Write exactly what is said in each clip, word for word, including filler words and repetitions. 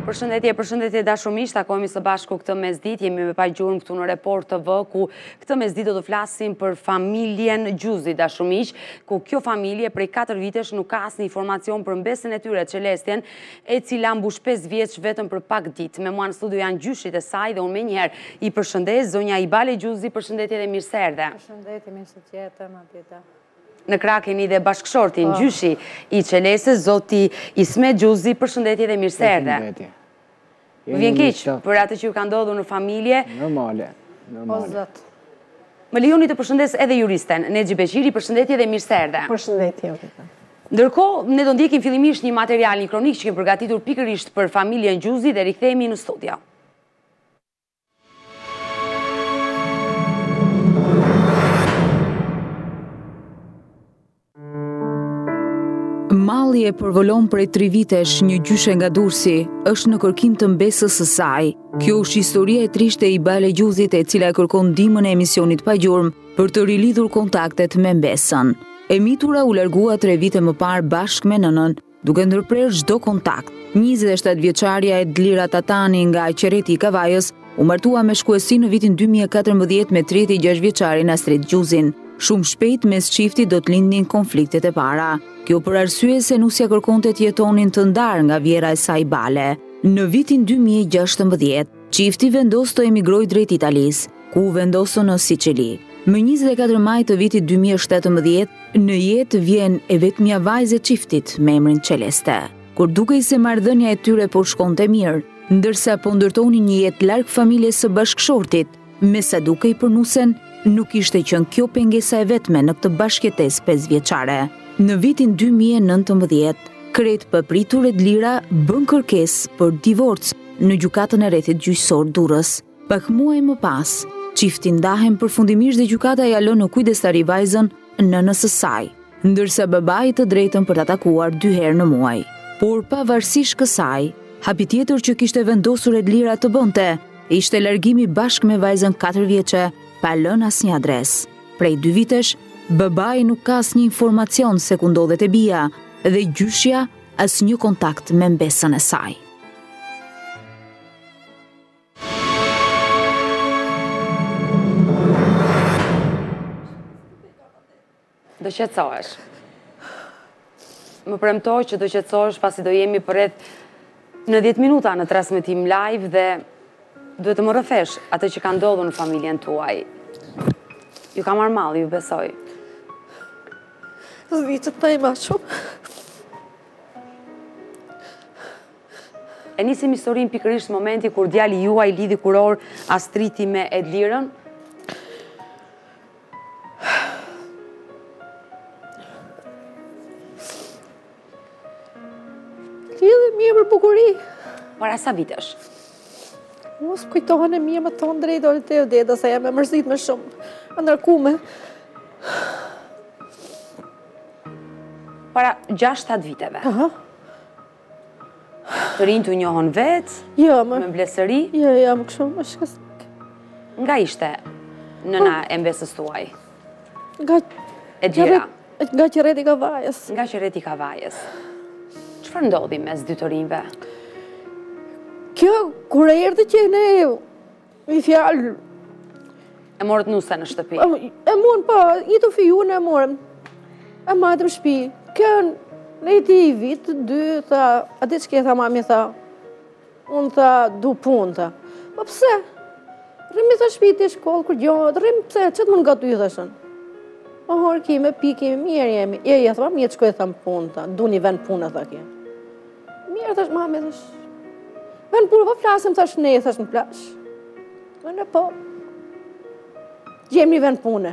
Përshëndetje, përshëndetje dashumish, takohemi së bashku këtë mesditë, jemi me Pa Gjurmë këtu në Report T V, ku këtë mesditë do të flasim për familjen Gjuzit dashumish, ku kjo familje prej katër vitesh nuk ka asnjë informacion për mbesën e tyre Celestjen, e cila mbush pesë vjeç vetëm për pak ditë. Me mua në studio janë gjyshit e saj dhe unë menjëherë i përshëndes zonja Ibale Gjuzit, përshëndetje dhe mirë se erdhe. Përshëndetje, mirë se qetëm atje. Në krah keni dhe bashkëshortin, gjyshi i Celestës, zoti Ismet Gjuzi, përshëndetje dhe mirë se erdhe. Më vjen keq për atë që ju ka ndodhur në familje. Normale, normale. Më lejoni të përshëndes edhe juristen, Nedxhi Beqiri, përshëndetje dhe mirë se erdhe. Përshëndetje. Ndërkohë, ne do ndjekim fillimisht një material, një kronik që kemi përgatitur pikërisht për familjen Gjuzi dhe rikthehemi në studio. Malli e përvëlon prej tri vitesh një gjyshe nga Durrësi, është në kërkim të mbesës së saj. Kjo është historia e trishtë e Ibale Gjuzit, e cila e kërkon ndihmën e emisionit Pa Gjurmë për të rilidhur kontaktet me mbesën. E mitura u largua tre vite më parë bashkë me nënën, duke ndërprer çdo kontakt. njëzet e shtatë vjeçaria Edlira Tatani nga Gjyshërit i Kavajës u martua me shkuesi në vitin dy mijë e katërmbëdhjetë me tridhjetë e gjashtë vjeçarin Astrit Gjuzin. Shumë shpejt mes çiftit do të lindnin konfliktet e para. Kjo për arsye se nusja kërkonte të jetonin të ndarë nga vjera e saj Ibale. Në vitin dy mijë e gjashtëmbëdhjetë, çifti vendos të emigrojë drejt Italisë, ku vendosën në Sicili. Më njëzet e katër maj të vitit dy mijë e shtatëmbëdhjetë, në jetë vjen e vetmja vajzë e çiftit me emrin Celeste. Kur dukej se marrëdhënia e tyre po shkonte mirë, ndërsa po ndërtonin një jetë larg familjes së bashkëshortit, me sa dukej për nusen, nuk ishte qenë kjo pengesa e vetme në këtë bashkëjetesë pesë vjeçare. Në vitin dy mijë e nëntëmbëdhjetë, krejt papritur Edlira bën kërkesë për divorc në gjykatën e rrethit Gjyqësor Durrës. Pak muaj më pas, çifti ndahen përfundimisht dhe gjykata ja lë në kujdestari vajzën nënës së saj, ndërsa babai të drejtën për ta takuar dy herë në muaj. Por pavarësisht kësaj, hapi tjetër që kishte vendosur Edlira të bënte, ishte largimi bashkë me vajzën katër vjeçe, pa lënë asnjë adresë. Prej dy vitesh, babai nuk ka asnjë informacion se ku ndodhet e bia dhe gjyshja asnjë kontakt me mbesën e saj. Do qetësohesh. Më premtoj që do qetësohesh pasi do jemi për rreth në dhjetë minuta në transmetim live dhe duhet të më rrëfesh atë që ka ndodhur në familjen tuaj. Ju ka marrë malli, ju besoj. Vitët të ima shumë. E nisim historinë pikërisht në momenti kur djali juaj lidhi kuror Astriti me Edlirën. Lidhe mje për bukuri. Para sa vitesh? Mos kujtohen e mje më tonë drejt dole të vdeta, se jam e mërzit me shumë. Ndërkume. Para gjashtë shtatë viteve. Aha. Të rinj të njohon vetë, Jo, më. me blesëri. Jo, jo, më kështu, më shkës. Nga ishte nëna e mbesës tuaj? Nga Edlira. Nga Gjyshërit i Kavajës. Nga Gjyshërit i Kavajës. Çfarë ndodhi mes dy të rinjve? Kjo, kur e erdhi që ne, i fjalë, E morët nuse në shtëpi? e morën, po, i të fiju në e morëm. E majtëm shpi. Kjo, në i ti i vitë, dy, tha, a di që kje, tha mami, tha, unë tha, du punë, tha. Po pse? Rrim i tha shpi të shkollë, kur gjohët, rrim pse, që të më nga ty, thashën. Ma horë kime, pi kime, mirë jemi. Je, je, tha, mjetë shkoj, tha, më punë, tha, du një vend punë, tha, kje. Mirë, thash, mami, thash. Vend punë, po flasim, thash, ne, thash, në plash. Vënë, po. Gjem një vend pune.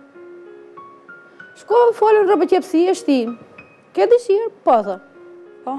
Shko, folën rëbë qepsi e shtim. Ke dëshirë? Po, tha. Po?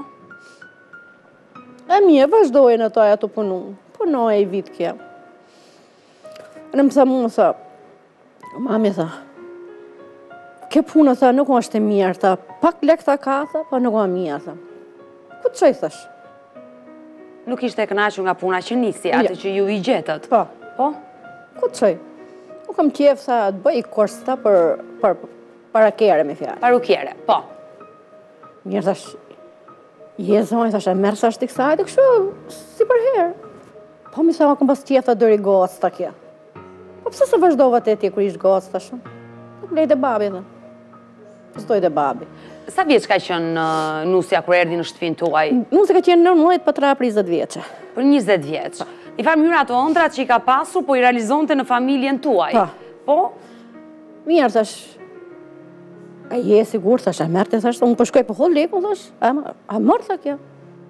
E mje, vazhdojnë ato ato punu. Punoj e i vitë kja. Në më tha mu, tha, mami, tha, ke punë, tha, nuk është e mirë, tha, pak lek tha ka, tha, pa nuk është mirë, tha. Ku të qëj, thash? Nuk ishte e kënaqur nga puna që nisi, atë që ju i gjetët? Po. Po? Ku të qëj? Nuk kam qef, tha, të bëj korsta për, për, para kere me fjallë. Parukjere, po. Mirë thash, Je, zonjë, thashe, mërë sa është i kësajt, kështu, si për herë. Po, mi sa, këmë pas tjetha dëri gocë ta kja. Po, pëse se vazhdova të ti kër ishtë gocë ta shumë? Po, lejt e babi, dhe. Zdojt e babi. Sa vjeç ka qenë nusja kër erdi në shtëpin tuaj? Nusja ka qenë në nënojt për tra për njëzet vjeqe. Për njëzet vjeç. I farë mënyra ato ëndrat që i ka pasur, po i realizonte në familjen tuaj. Po? Mirë, thash, a je sigur, thash, a mërte, thash, unë përshkoj për hodh leku, thash, a mërë, tha kja.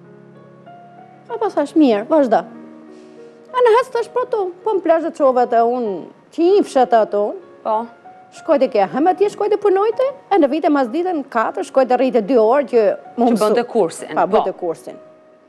A pa, thash, mirë, vazhda. A në hesë, thash, për to, po më plashë të qove të unë, që i fshet ato, po. Shkojtë e kja, hëmë atje shkojtë e punojte, e në vite mas ditën katër, shkojtë e rritë dy orë që më mësu. Që bënte kursin. Pa, bënte kursin.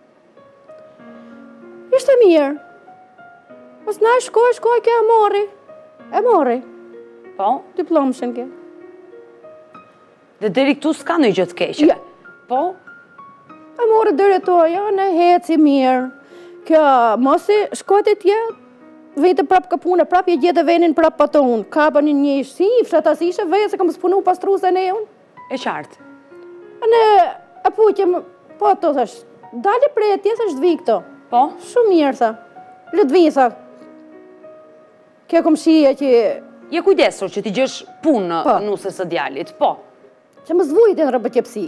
Ishte mirë. Mos na shkoj, shkoj, kja e mori. E mori. Po? Diplomëshën kja. Dhe deri këtu s'ka në i gjëtë keqe? Ja. Po? E mori dërë to, ja, në heci mirë. Kja, mosi, shkojtë e tje, vete prap ka punë, prap je gjetë venin prap pa të unë. Ka për një një ishë, si i fshat as ishe, veje se kam spunu pas truse në e unë. E qartë. A ne, a puqem, po të thash, dali prej e tje, thash dvi këto. Po? Shumë mirë, tha. Lëdvi, tha. Kjo kom shia që... Je kujdesur që ti gjesh punë nusës së djalit, po? Që më zvujt e në rëbëtjepsi.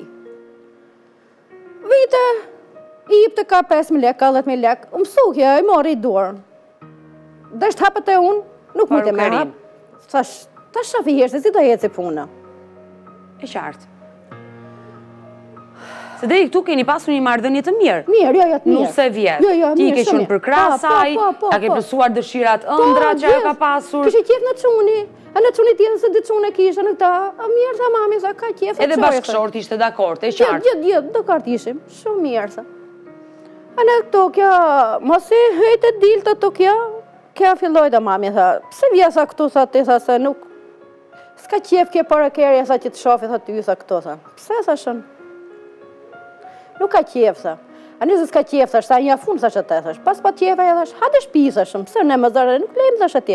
Vite, i jip të ka pesë mijë lek, ka dhjetë mijë lek, më mësukja, i mori i dorë. Dhe është hapët e unë, nuk më të me hapë. Thash, ta shafi jeshtë, si do jetë si puna. E qartë. Se deri këtu keni pasur një marrëdhënie të mirë. Mirë, jo, jo, të mirë. Nuse vjetë. Jo, jo, Ti mirë, ke qenë për krasaj, ka ke plësuar dëshirat ëndra që ajo ka pasur. Kështë qef në quni, a në quni tjetën se dhe qune kishe në ta, a mirë, tha mami, sa ka qef. Edhe bashkëshort ishte dakord, e qartë. Gjithë, gjithë, dakord ishim, shumë mirë, sa. A në këto kja, mos e hejtë e dilë të të kja, kja filloj dhe mami, tha, pse vjesa këtu, tha, ti, tha, se nuk, s'ka qef kje para kerja, sa që të shofi, tha, ty, tha, këto, tha, pse, tha, shën? Nuk ka qef, tha, a njëzë s'ka qef, tha, shta një fun, tha, që te, tha, pas pa qef, tha, hade shpi, tha, shën, pse ne më zare, nuk lejmë, tha, shëtje.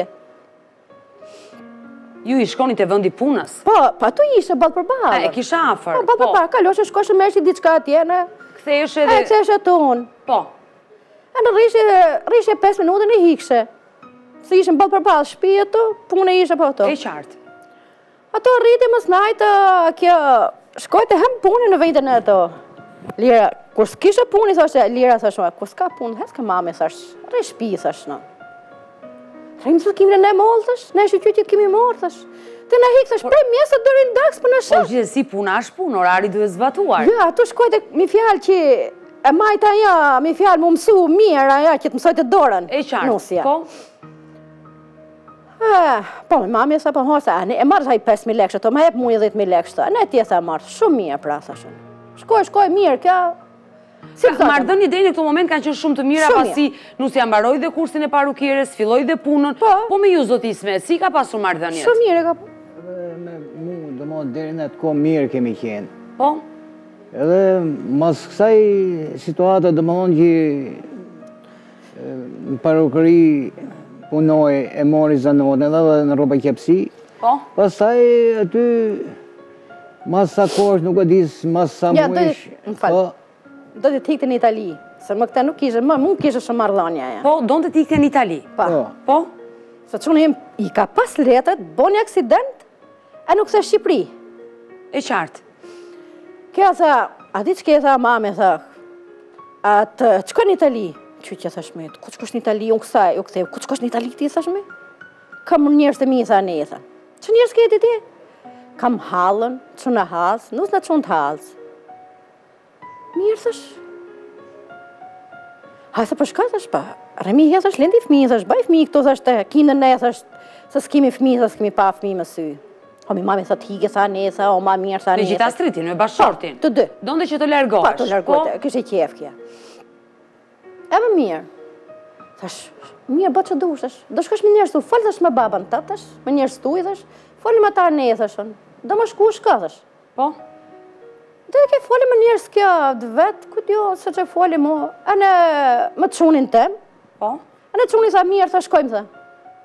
Ju i shkoni të vëndi punës? Po, pa tu ishe, balë për balë. E, kisha afer, po. Po, po, po, kaloshe, shkoshe me shi diçka atje, në... Ktheshe dhe... E, ktheshe të unë. Po. E në rrishe pesë minutën e hikshe. Se ishe balë për balë, shpije të, punë e ishe po të. E qartë. Ato rriti më snajtë, kjo, shkojtë hem punë në vejtën e të. Lira, kur s'kishe punë, i thashtë, Lira, thashtë, kur s'ka punë, hes ka mami, thashtë, re shpi, thashtë, në. Rejmë të kemi në ne mollë, thashtë, ne shë qytjet kemi morë, thashtë. Të në hikë, thashtë, prej mjesët dërin daks për në shë. Po gjithë si puna është punë, orari duhet zbatuar. Ja, ato shkojtë mi fjalë që e majta ja, mi fjalë mu mësu mirë, ja, që të mësojtë dorën. E qartë, po? Po, me mami e sa për hosa, e marrë taj pesë mijë lekshë, to me hep mu i dhjetë mijë lekshë, ne tjetësa marrë, shumë mirë pra, thashtë. Shkoj, shkoj, mirë, kja... Marrëdhënie deri në këtë moment kanë qenë shumë të mira, pasi nusja mbaroi dhe kursin e parukieres, filloi dhe punën, po me ju zotisme, si ka pasur marrëdhëniet? Shumë mirë ka. Me mu, do më deri në atë kohë mirë kemi qenë. Po? Edhe mas kësaj situata do më thonë që në parukëri punoj e mori zanotën edhe në rroba qepsi. Po? Pastaj aty mas sa kosh nuk e dis, mas sa muish. Ja, më falë. Do të t'ikte në Itali, se më këta nuk ishe, më mund kishe shumë marrëdhënia. Po, do të t'ikte në Itali? Po. Po? Se që në i ka pas letët, bo një aksident, e nuk se Shqipëri. E qartë. Kja tha, a di që ke tha mame, tha, atë, qëko në Itali? Që që thash me, ku qëkosh në Itali, unë kësaj, u këthej, ku qëkosh në Itali ti, thash me? Kam njërës të mi, tha ne, tha. Që njërës ke ti? Kam halën, që në halës, nus në që në të halës. Mirë, thash. Hajse për shka, thash, pa. Remi, he, thash, lendi fmi, thash, baj fmi, këto, thash, të kindën ne, thash, se s'kemi fmi, thash, s'kemi pa fmi më sy. O, mi mami, thash, hige, tha, ne, tha, o, ma mirë, tha, ne, me gjitha stritin, me bashkëshortin? Të dy. Donde që të largohesh? Pa, të largohesh, kështë e qef kja. E më mirë. Thash, mirë, bë që dush, thash, do shkosh me njerës tu, falë, thash, me babën të, thash, me njerës tu, thash, falim ata ne, thash, do më shku shka, thash. Po? Dhe ke folim më njerës kjo dë vetë, këtë jo, se që folim mu, e në më të qunin tem, po? E në të qunin sa mirë, tha shkojmë, tha.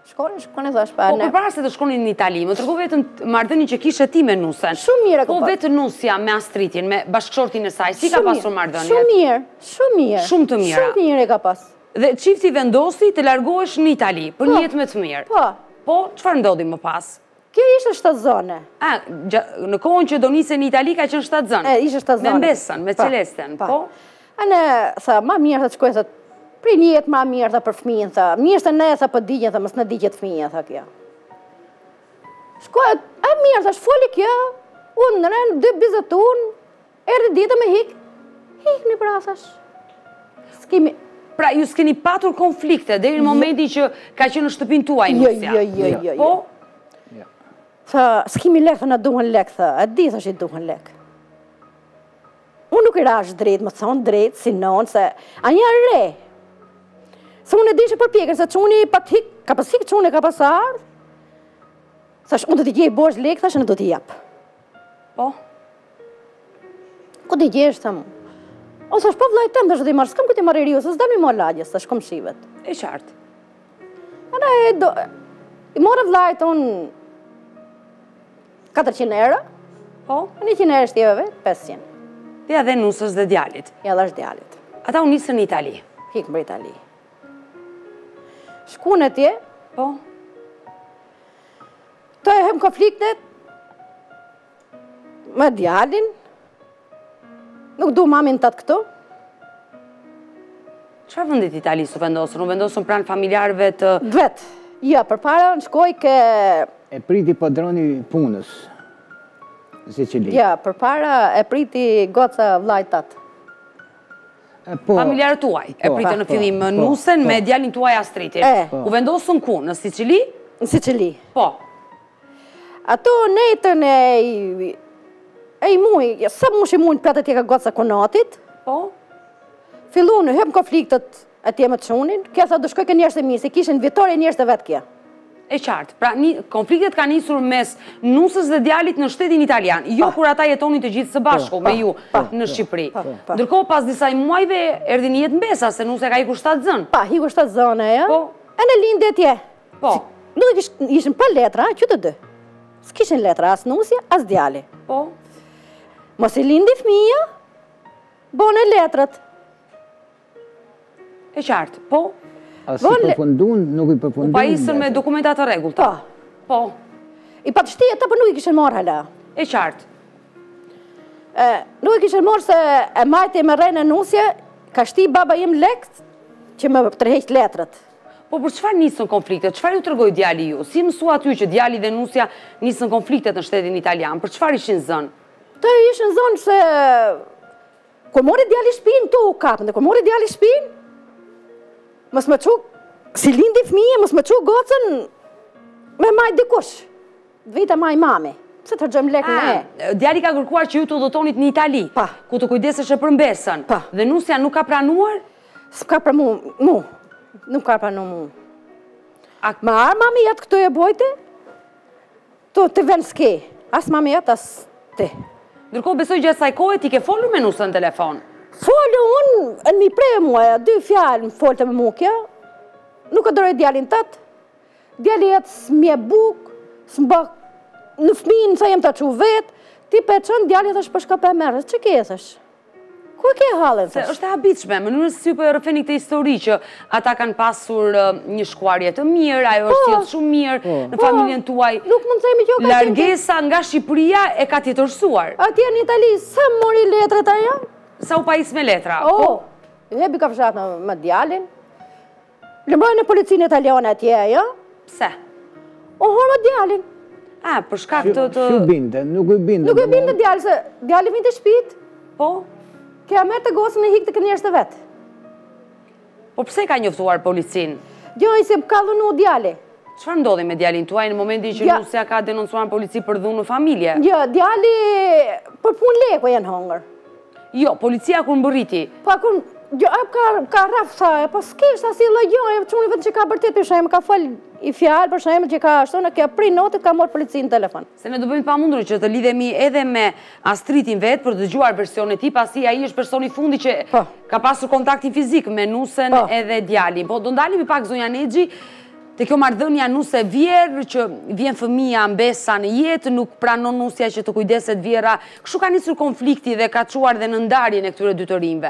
Shkonin, shkonin, thash pa. Po, përpara se të shkonin në Itali, më tërgo vetëm marrëdhënien që kishe ti me nusën. Shumë mirë. Po, vetë nusja me Astritin, me bashkëshortin e saj, si ka pasur marrëdhëniet? Shumë mirë, shumë mirë. Shumë të mira. Shumë mirë e ka pas. Dhe çifti vendosi të largohesh në Itali, për një jetë me të mirë. Po. Po, çfarë ndodhi më pas? Kjo ishte shtatzone. A, në kohën që do nise në Itali ka qenë shtatzone? E, ishte shtatzone. Me mbesën, me Celesten, po? Ane, tha, ma mirë të shkoj, tha, pri një jetë ma mirë, tha, për fëmijën, tha, mirë të ne, tha, për digjen, tha, mës në digjet fëmijën, tha, kjo. Shkoj, e mirë, tha, shfoli kjo, unë në rënë, dy bizët unë, erdi ditë me hik, hik një prasash. Skimi... Pra, ju s'keni patur konflikte, deri në momenti që ka qenë në shtëpin tuaj, nusja? Jo, jo, jo, jo. Po? Tha, s'kimi lek, tha, në duhen lek, tha, e di, tha, që i duhen lek. Unë nuk i rash drejt, më thonë drejt, si nonë, se a një re. Se unë e di që përpjekën, se quni pat hik, ka pas hik quni, ka pas ardhë. Thash, unë do t'i gjej bosh lek, thash, në do t'i jap. Po? Ku t'i gjesh, tha mu? O, thash, po vlajt tem, thash, do t'i marrë, s'kam këtë i marrë i riu, se s'dam i marrë lagjes, thash, kom shivet. E qartë. Ana e do... I morë vlajt unë... katërqind euro. Po? njëqind euro shtjeve vetë, pesëqind. Dhe edhe nusës dhe djalit. Ja, dhe është djalit. Ata u nisën në Itali. Hikë për Itali. Shku në tje, Po? të e hem konfliktet me djalin, nuk du mamin të të këtu. Çfarë vendit Itali su vendosën? U vendosën pranë familjarëve të... Vetë, ja, për para në shkoj ke... E priti padroni punës, në Sicili. Ja, për para e priti goca vlajtat. Familjarët tuaj, e pritën në fillim nusën me djalin tuaj Astritin. U vendosën ku? Në Sicili? Në Sicili. Po. Ato netën e... E i muj, sa mu shi mujnë pratë tjeka goca konatit. Po? Fillu në hem konfliktet e tje me të shunin. Kja tha, do shkoj ke njerës të mirë, se kishin vitore njerës të vetë kja. E qartë. Pra, konfliktet ka nisur mes nusës dhe djalit në shtetin italian. Jo kur ata jetonin të gjithë së bashku me ju në Shqipëri. Ndërkohë pas disaj muajve erdi një jetë mbesa, se nusë e ka ikur shtatë zënë. Pa, ikur shtatë zënë, ja. Po? E në lindë e tje. Po? Nuk ishin pa letra, që të dë. S'kishin letra, as nusja, as djali. Po? Mos i lindi fëmija, bone letrat. E qartë, po? A si përfundun, nuk i përfundun. U pa isën me dokumentat të regullta. Po. Po. I patë shtije, ta për nuk i kishen marrë hala. E qartë. Nuk i kishen marrë se e majti me rejnë e nusje, ka shti baba im lekt që me tërheqt letrat. Po për çfarë nisën konfliktet? Çfarë ju tregoi djali ju? Si mësua aty që djali dhe nusja nisën konfliktet në shtetin italian? Për çfarë ishin zënë? Të ishin zënë se kur mori djali shpinë, tu u kapën, dhe kur mori djali shpinë, mos më çu, si lindi fëmije, mos më çu gocën me maj dikush. Vite maj mami. Se të rëgjëm lekë në e. Djali ka kërkuar që ju të udhëtonit në Itali, Pa. ku të kujdesesh e për mbesën. Pa. Dhe nusja nuk ka pranuar? S'ka pra mu, mu. Nuk ka pranu mu. Ma arë mami jatë këtu e bojti, tu të ven s'ke. As mami jatë, as ti. Ndërkohë besoj që asaj kohë ti ke folur me nusën në telefon. Folë unë, në mi prej muaja, dy fjalë më folte me mukja, nuk e doroj djalin tëtë, djali jetë s'mje buk, s'mba në fëminë, sa jem të që vetë, ti pe qënë djali thësh për shka pe merës, që ke thësh? Ku e ke halën Se thësh? është e habitshme, mënyrës si për rëfeni këtë histori që ata kanë pasur një shkuarje të mirë, ajo është jetë shumë mirë në familjen tuaj. Nuk mund të themi kjo ka qenë. Largesa nga Shqipëria e ka tjetërsuar. Atje në Itali, sa mori letrat ajo? Sa u pajis me letra. O, i hebi ka fshat me djalin. Lëmbrojnë në policinë italiane atje, jo? Pse? O, horë me djalin. A, për shkak të të... Shu binde, nuk i binde. Nuk e binde djali, se djali vinte shpit, Po? kja merë të gosën e hikë të kënjerës të vetë. Po pse ka njoftuar policinë? Gjoj si ka dhunu djali. Çfarë ndodhi me djalin tuaj në momentin që Ja. nusja ka denoncuar në polici për dhunë në familje? Jo, djali për pun leko janë hongër. Jo, policia kur mbërriti. Pa kun, jo, ap ka, ka raf sa, po s'kisht asi lëgjoj, e quni vetë që ka bërtit për shemë, ka fol i fjalë për shemë që ka ashtu, në kja pri notit ka morë policinë në telefon. Se ne do bëjmë pamundur që të lidhemi edhe me Astritin vetë për të dëgjuar versionin e tij, pasi ai është personi i fundit që Po. ka pasur kontaktin fizik me nusën Po. edhe djalin. Po do ndalemi pak zonja Nexhi Te kjo marrëdhënia nuse vjerë, që vjen fëmija mbesa në jetë, nuk pranon nusja që të kujdeset vjera, kështu ka nisur konflikti dhe ka çuar dhe në ndarjen e këtyre dy të rinjve?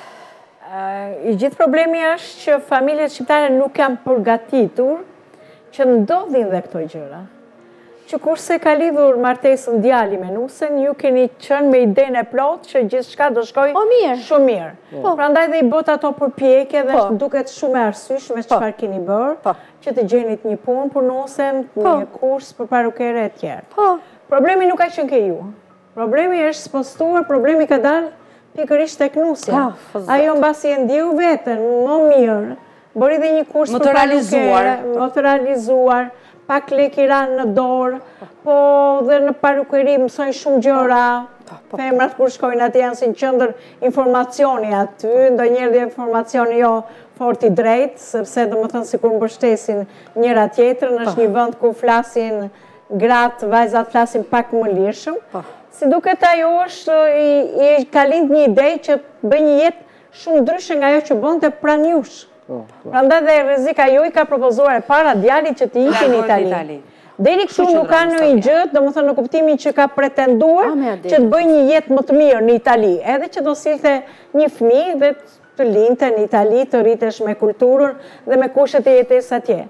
I gjithë problemi është që familjet shqiptare nuk janë përgatitur që ndodhin dhe këto gjëra. Që kurse ka lidhur martesën djali me nusen, ju keni qenë me idenë e plotë që gjithçka do shkojë shumë mirë. Prandaj dhe i bot ato përpjekje dhe duket shumë e arsyeshme çfarë keni bërë, që të gjenit një punë për nusen, një kurs për parukere e tjerë. Problemi nuk ka qenë ke ju. Problemi është spostuar, problemi ka dalë pikërisht tek nusja. Ajo mbasi e ndjeu veten më mirë, bëri dhe një kurs për parukere, më të realizuar, pak lek i ranë në dorë, po dhe në parukeri mësojnë shumë gjëra, femrat kur shkojnë aty janë si në qendër informacioni aty, ndonjëherë dhe informacioni jo fort i drejtë, sepse do më thënë si kur mbështesin njëra tjetrën, është një vend ku flasin gratë, vajzat flasin pak më lirshëm. Si duket ajo është, i ka lind një ide që bëj një jetë shumë ndryshe nga ajo që bënte pranë jush. Prandaj dhe rrezika jo i ka propozuar e para djalit që të ikin në Itali. Deri këtu nuk ka ndonjë gjë, domethënë në kuptimin që ka pretenduar që të bëjë një jetë më të mirë në Itali, edhe që do sillte një fëmijë dhe të lindte në Itali, të rritesh me kulturën dhe me kushtet e jetesës atje.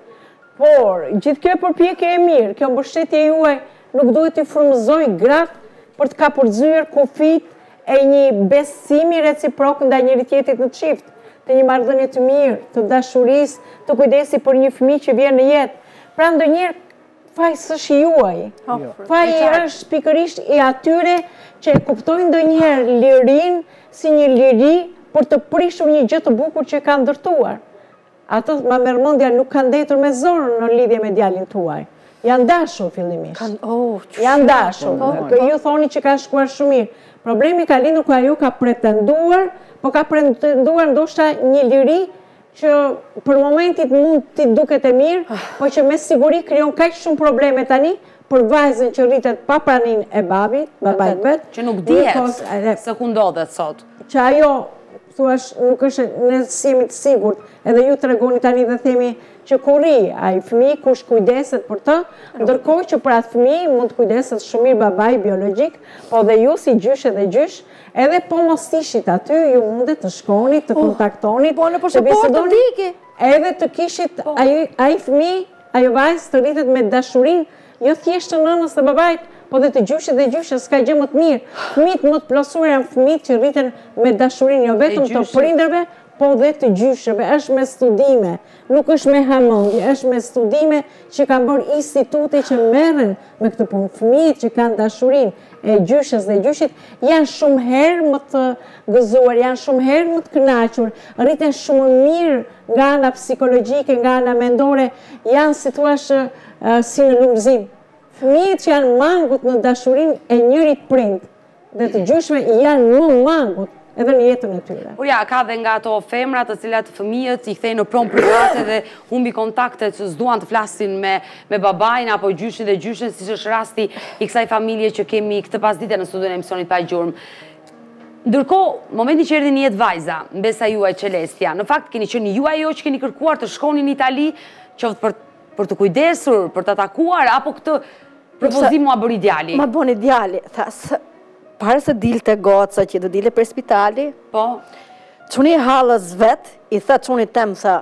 Por gjithë kjo përpjekje e mirë, kjo mbështetje juaj nuk duhet të frymëzojë gratë për të kapërcyer kufit e një besimi reciprok ndaj njëri tjetrit në çift, të një marrëdhënie të mirë, të dashurisë, të kujdesi për një fëmijë që vjen në jetë. Pra ndonjëherë faji s'është juaj. Faji është pikërisht i atyre që e kuptojnë ndonjëherë lirinë si një liri për të prishur një gjë të bukur që ka ndërtuar. Ato ma merr mendja nuk kanë ndetur me zorë në lidhje me djalin tuaj. Janë dashur fillimisht. Janë dashur. Ju thoni që kanë shkuar shumë mirë. Problemi ka lindur ku ajo ka pretenduar, po ka pretenduar ndoshta një liri që për momentit mund t'i duket e mirë, po që me siguri krijon kaq shumë probleme tani për vajzën që rritet pa praninë e babit, babait vet, që nuk dihet se ku ndodhet sot. Që ajo thuash nuk është ne jemi të sigurt, edhe ju tregoni tani dhe themi që kur ri ai fëmijë kush kujdeset për të, ndërkohë që për atë fëmijë mund të kujdeset shumë mirë babai biologjik, po dhe ju si gjyshe dhe gjysh, edhe po mos ishit aty, ju mundet të shkoni, të kontaktonit, të bisedoni, edhe të kishit ai fëmijë, ajo vajzë të rritet me dashurinë, jo thjesht të nënës dhe babait, po dhe të gjyshit dhe gjyshe, s'ka gjë më të mirë. Fëmijët më të plotësuar janë fëmijët që rriten me dashurinë, jo vetëm të prindërve, po dhe të gjysheve, është me studime, nuk është me hamendje, është me studime që kanë bërë institute që merren me këtë punë. Fëmijët që kanë dashurinë e gjyshes dhe gjyshit janë shumë herë më të gëzuar, janë shumë herë më të kënaqur, rriten shumë mirë nga ana psikologjike, nga ana mendore, janë si thua si në lumëzim. Fëmijët që janë mangut në dashurinë e njërit prind dhe të gjyshve janë më mangut edhe në jetën e tyre. Por ja, ka dhe nga ato femrat të cilat fëmijët i kthejnë në pronë private dhe humbi kontaktet që s'duan të flasin me, me babajnë apo gjyshin dhe gjyshen, si që është rasti i kësaj familje që kemi këtë pasdite në studion e emisionit Pa Gjurmë. Ndërkohë, momenti që erdhi në jetë vajza, mbesa juaj Celestia, në fakt keni qenë juaj jo që keni kërkuar të shkoni në Itali, qoftë për, për të kujdesur, për të atakuar, apo këtë propozim mua bëri djali? Ma bëni djali, thasë. Parë se dilte goca që do dile për spitali, po, quni halës vet, i tha quni tem, tha,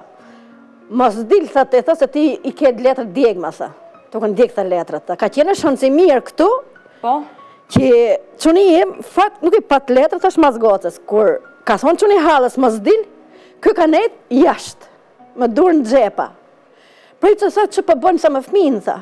mos dilë, tha, të tha, se ti i ke letrat djegma, tha, të kënë djeg të letrat, tha, ka qene shënë si mirë këtu, po, që quni im, fakt, nuk i pat letrat, thash mas gocës, kur ka thonë quni halës, mos dilë, kë ka nejtë jashtë, më dur në gjepa, prej që tha që përbënë sa më fminë, tha,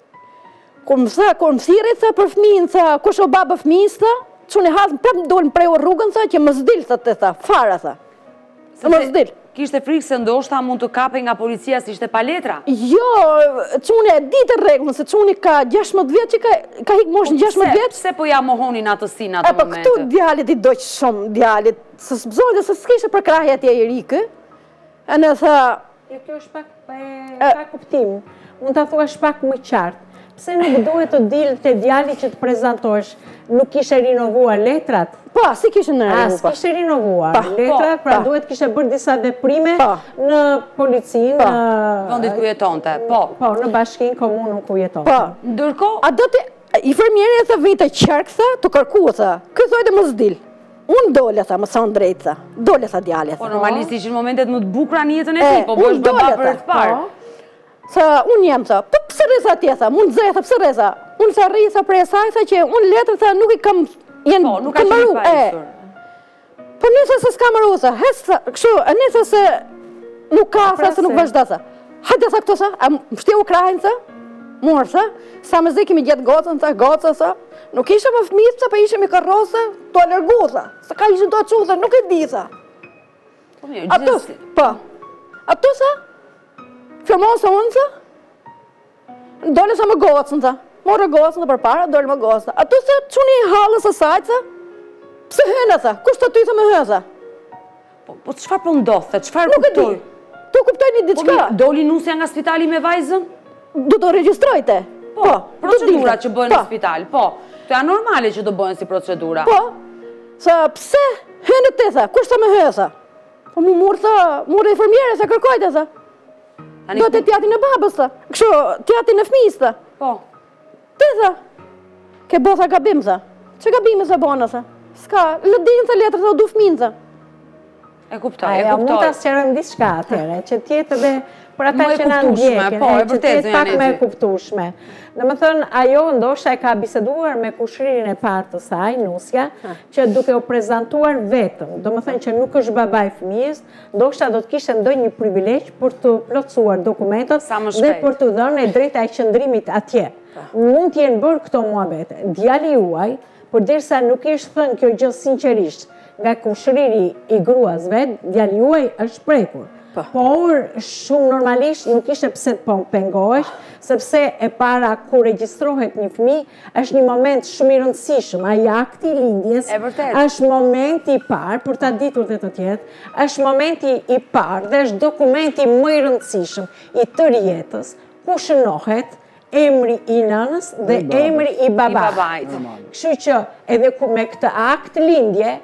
kur më tha, kur më thiri, tha, për fëmijën, tha, kush o babë fëmijës, tha, që në halë, prap më dojnë prej o rrugën, tha, që më zdil, tha, të tha, fara, tha, më zdil. Kishte frikë se ndoshta mund të kape nga policia si ishte pa letra? Jo, quni e ditë rregullën, se quni ka gjashtë vjetë që ka, ka hikë moshën gjashtë vjetë. Pse po ja mohonin atësin atë momente? E po këtu djalit i dojqë shumë, djalit, së s'bëzojnë dhe se s'kishe për krahja tje i rikë, e në tha... Jo, kjo është pak, pa kuptim, mund të thua është pak më qartë. pse nuk duhet të dilë të djali që të prezentosh, nuk kishe rinovuar letrat? Pa, si kishe në rinovuar. A, s'kishe rinovuar letrat, pra duhet kishe bërë disa veprime në policinë, në... Vendit ku jetonte, po. Po, në bashkinë komunën ku jetonte. Po, ndërkohë... A do të... Infermieri e thë vite qërkë, thë, të kërku, thë, këthoj dhe më zdil. Unë dole, thë, më sa në drejtë, thë. Dole, thë, djale, thë. Po, normalisht ishin momentet më të bukura në jetën e ti, po bësh baba për të parë. Thë, unë jem, thë, po pësë reza tje, thë, mund zë, thë, pësë reza. Unë thë rri, thë, prej saj, thë, që unë letër, thë, nuk i kam, jenë, po, nuk ka që i pajësur. Po, njëse se s'ka mëru, thë, hes, thë, kështu, njëse se nuk ka, thë, se nuk vazhda, thë. Hajde, thë, këto, thë, a mështje u krajnë, thë, morë, thë, sa me zi kemi gjetë gotën, thë, gotën, thë, nuk ishe më fmitë, thë, pa ishe mi karrosë, të alergu, thë, se ka ishe të aqu, thë, nuk e di, thë. Ato, po, ato, thë, firmonë se unë, thë, dole sa më gotën, thë, morë gotën dhe për para, dole më gotën, thë, ato, thë, quni i halës e sajtë, thë, pse hënë, thë, kusht të ty, thë, me hënë, thë. Po, qëfar po ndodhë, qëfar kuptoj? Tu kuptoj një diçka. Doli nusja nga spitali me vajzën? Du të registrojte. Po, procedura që bëhen në spital, po. Të janë normale që të bëhen si procedura. Po, sa pse hënë të thë, kush të me hë, thë? Po mu murë, thë, murë e fërmjere, se kërkojte, thë. Do të tjatin e babës, thë. Kështu, tjatin e fmisë, thë. Po. Të, thë. Ke bo, thë, gabim, thë. Që gabime se bonë, thë? Ska, lëdinë, thë, letër, thë, du fminë, thë. E kuptoj, e kuptoj. Aja, mund të asqerojmë diçka atere, që tjetë dhe për ata që në ndjekin, që tjetë pak me kuptushme. Dhe më thënë, ajo ndoshta e ka biseduar me kushririn e partë të saj, nusja, që duke u prezentuar vetëm, do më thënë që nuk është babaj fëmijës, ndoshta do të kishte ndonjë privilegj për të plotësuar dokumentat dhe për të dhënë e drejta e qëndrimit atje. Mund t'jenë bërë këto muhabete. Djali juaj, përderisa nuk ishte thënë kjo gjë sinqerisht, nga kushriri i gruas vet, djali juaj është prekur. Por, shumë normalisht nuk ishte pse të pengohesh, sepse e para kur regjistrohet një fëmijë, është një moment shumë i rëndësishëm. Ai akti i lindjes është momenti i parë, për ta ditur dhe të tjetë, është momenti i parë dhe është dokumenti më i rëndësishëm i tërë jetës, ku shënohet emri i nënës dhe emri i babait. Kështu që edhe me këtë akt lindje,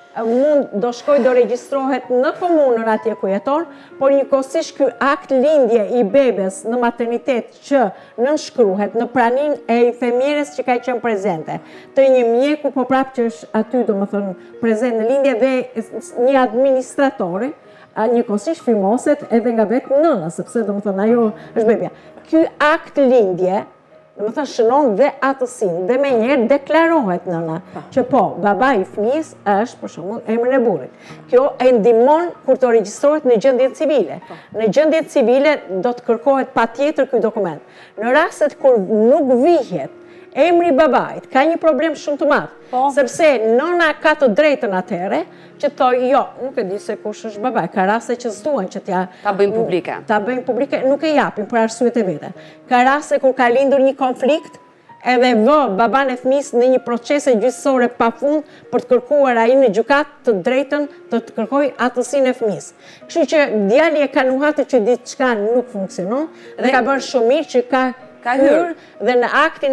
mund do shkoj do regjistrohet në komunën atje ku jeton, por njëkohësisht ky akt lindje i bebes në maternitet që nënshkruhet në pranin e infirmieres që ka qenë prezente, të një mjeku po prap që është aty do më thënë prezent në lindje dhe një administratori, njëkohësisht firmoset edhe nga vetë nëna, sepse do më thënë ajo është bebja. Ky akt lindje Dhe më thënë shënon dhe atësin, dhe me njerë deklarohet nëna, që po, baba i fëmijës është, për shumë, emrin e burrit. Kjo e ndihmon kur të regjistrohet në gjendje civile. Në gjendje civile do të kërkohet pa tjetër ky dokument. Në rastet kur nuk vihet emri babait, ka një problem shumë të madh, sepse nëna ka të drejtën atëre, që thoj, jo, nuk e di se kush është babai, ka raste që s'duan që t'ja... Ta bëjmë publike. Ta bëjmë publike, nuk e japin për arsyet e vete. Ka raste kur ka lindur një konflikt, edhe vë baban e fëmis në një procese gjyqësore pa fund për të kërkuar ai në gjykat të drejtën të të kërkoj atësinë e fëmis. Kështu që djali e ka nuhatë që diçka nuk funksionon dhe ka bërë shumë mirë që ka hyrë dhe në aktin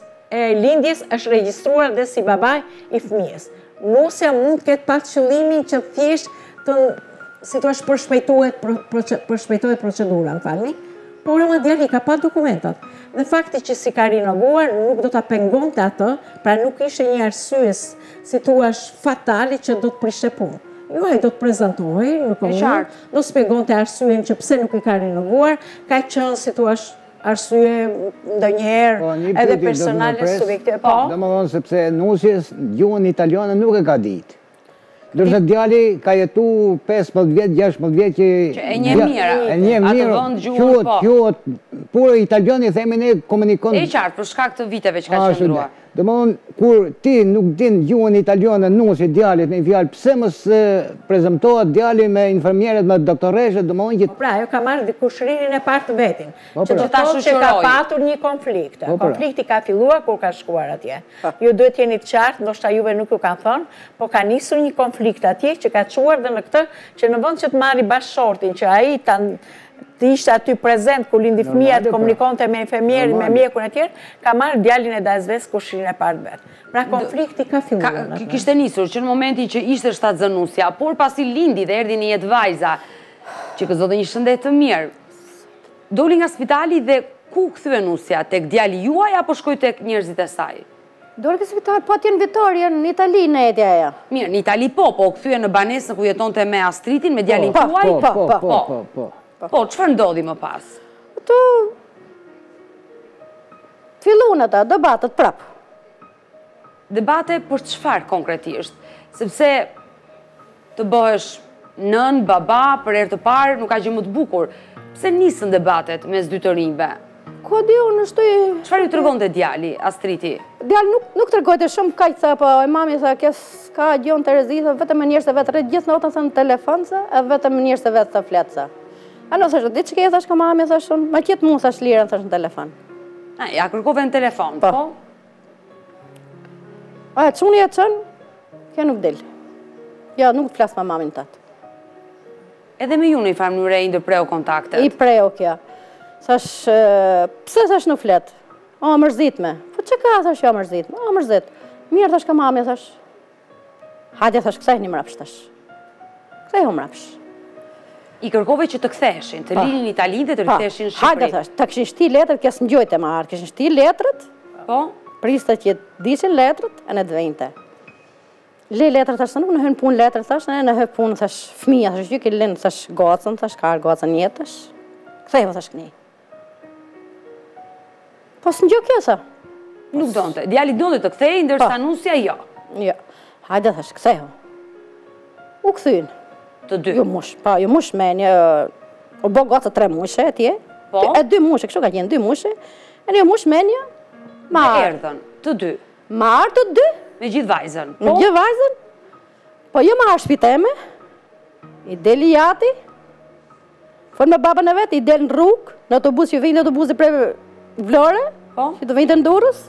e lindjes është regjistruar dhe si babai i fëmijës. Nusja mund të ketë pas qëllimin që thjesht të si thua përshpejtohet përshpejtohet procedura, më falni, por ama djali ka pa dokumentat. Dhe fakti që si ka rinovuar nuk do ta pengonte atë, pra nuk ishte një arsye si thua fatale që do të prishte punë. Jo, ai do të prezantohej në komunë, do shpjegonte arsyen që pse nuk i ka rinovuar, ka qenë si thua arsye ndonjëherë edhe personale subjektive. Po, domethënë sepse nusjes gjuhën italiane nuk e ka ditë. Ndërsa djali ka jetu pesëmbëdhjetë vjet, gjashtëmbëdhjetë vjet që e një mirë. E një mirë. Quhet, quhet pure italian i themi ne komunikon. E qartë për shkak të viteve që ka qëndruar. Domethënë kur ti nuk din gjuhën italiane nusi djalit me fjalë pse mos prezantohet djali me infermieret me doktoreshë, domethënë që pra ajo ka marrë kushririn e parë të vetin. Që do të thotë që ka patur një konflikt. Konflikti ka filluar kur ka shkuar atje. Ju duhet jeni të qartë, ndoshta juve nuk ju kanë thënë, po ka nisur një konflikt atje që ka çuar dhe në këtë që në vend që të marri bashkëshortin që ai ta të ishte aty prezent, ku lindi fëmija, të komunikonte me infermierin, me mjekun e tjerë, ka marrë djalin e dasves kushin e parë vetë. Pra konflikti ka filluar. Kishte nisur që në momentin që ishte shtatzënusja, por pasi lindi dhe erdhi një jetë vajza, që këzote një shëndet të mirë, doli nga spitali dhe ku kthye nusja, tek djali juaj apo shkoj tek njerëzit e saj? Doli nga spitali, po atje në Vitoria, në Itali në etja aja. Mirë, në Itali po, po kthye në banesën ku jetonte me Astritin, me djalin tuaj? Po, po, po, po, po. Po, çfarë ndodhi më pas? Ato fillun ata debatet prap. Debate për çfarë konkretisht? Sepse të bëhesh nën, baba, për herë të parë, nuk ka gjë më të bukur. Pse nisën debatet mes dy të rinjve? Ku di unë është i... Çfarë ju tregonte djali, Astriti? Djali nuk, nuk tregojte shumë kaq sa, po e mami sa kes ka gjon Terezi, vetëm me njerëz të vetë rrit gjithë natën në telefon sa, e vetëm me njerëz të vetë të flet sa. Alo, thashë, di që ke, thash ka mami, thash unë, ma qëtë mu, thash lirën, thash në telefon. A, ja kërkove në telefon, po? A, që unë jetë qënë, kja nuk del. Ja, nuk të flasë ma mamin tëtë. Edhe me ju në i farë mënyre i ndërpreu kontaktet? I preu kja. Thash, pse thash nuk fletë? O, mërzit me. Po që ka, thash, jo mërzit me? O, mërzit. Mirë, thash ka mami, thash. Hadje, thash, kësaj një mrapsh, thash. Kësaj hu mrapsh. I kërkove që të ktheshin, të linin Italin dhe të riktheshin në Shqipëri. Hajde thash, të këshin shti letrët, kësë më gjojtë e marë, këshin shti letrët, po? Priste që dishin letrët, e në dvejnëte. Le letrët, thash, nuk në hënë punë letrët, thash, në hënë punë, thash, fëmija, thash, ju ke linë, thash, gocën, thash, karë gocën jetësh, kthejve, thash, këni. Po së më gjojë kjo, sa? Nuk donte, djali donte të kthej, ndërsa nusja jo. Jo, hajde, thash, kthejve. U këthynë. Të dy? Jo mush, pa, jo mush me një, o bo gocë tre mushe, atje, e dy mushe, kështu ka qenë, dy mushe, e një mush me një, ma erdhën, të dy? Ma ardhë të dy. Me gjithë vajzën? Me gjithë vajzën, po jo ma ardhë shpiteme, i deli jati, fërë me babën e vetë, i del në rrugë, në autobus, që vijnë në autobus prej Vlore, që të vijnë të Durrës.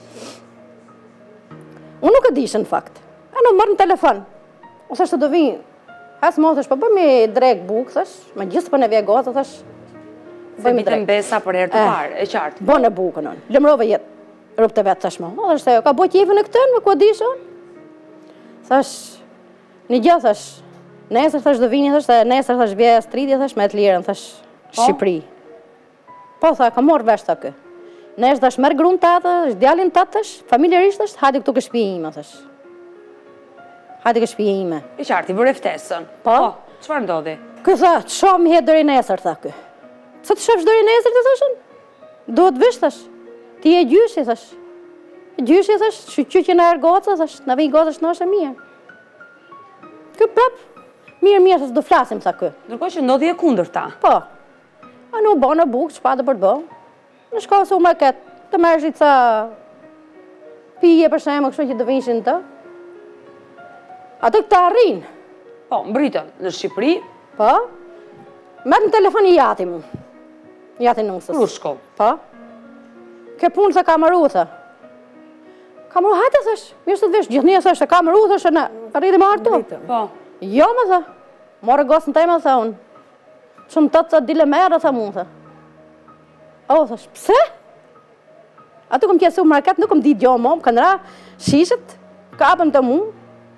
Unë nuk e dishë në fakt, e në mërë në telefon, ose është të do vijnë, asë më, thash, po bëmi drejk bukë, thash, me gjithë për në vje gotë, thash, bëmi drejk. Se mbesa për herë të parë, e qartë. Bënë e bukën, unë, lëmrove jetë, rëpë të vetë, thash, mo, thash, se, ka bo qefën e këtën, me ku dishë, unë, thash, një gjithë, thash, nesër, thash, dhe vini, thash, nesër, thash, vje Astriti, thash, me të lirën, thash, Shqipëri. Po, tha, ka morë vesh, tha, kë. Nesër, thash, merë grunë të atë, djalin të atë, thash, familjerisht, thash, hajde këtu kë shtëpia ime, thash. Hajde kë shtëpia ime. I qartë, i vërë ftesën. Po? Çfarë ndodhi? Kë tha, të shoh mi hetë dëri nesër, tha kë. Sa të shofsh dëri nesër, të thashën? Do të vish, thash. Ti e gjyshi, thash. Gjyshi, thash, që që që në erë goca, thash, në vijë goca shë në mirë. Kë prap, mirë, mirë, thash, do flasim, tha kë. Ndërkohë që ndodhi e kundërta. Po. A në u bo në bukë, që pa të për të bo. Në shko se u me ketë, të mërshit sa pije për shemë, kështu që të vinshin të. Ato këta arrinë. Po, mbritën në Shqipëri. Po. Metë në telefon i jati mu. Jati nusës. Rushko. Po. Ke punë se ka mëru, thë. Ka mëru, hajte, thësh. Mirë së të vishë, gjithë një, thësh, ka mëru, thësh, në rriti më artu. Po. Jo, më thë. Morë gosën të ime, thë, unë. Shumë të të të dile merë, thë mu, thë. O, thësh, pse? Ato këm kjesu market, nuk këm ditë jo më, më kënë ra, shishët, kapën të mu.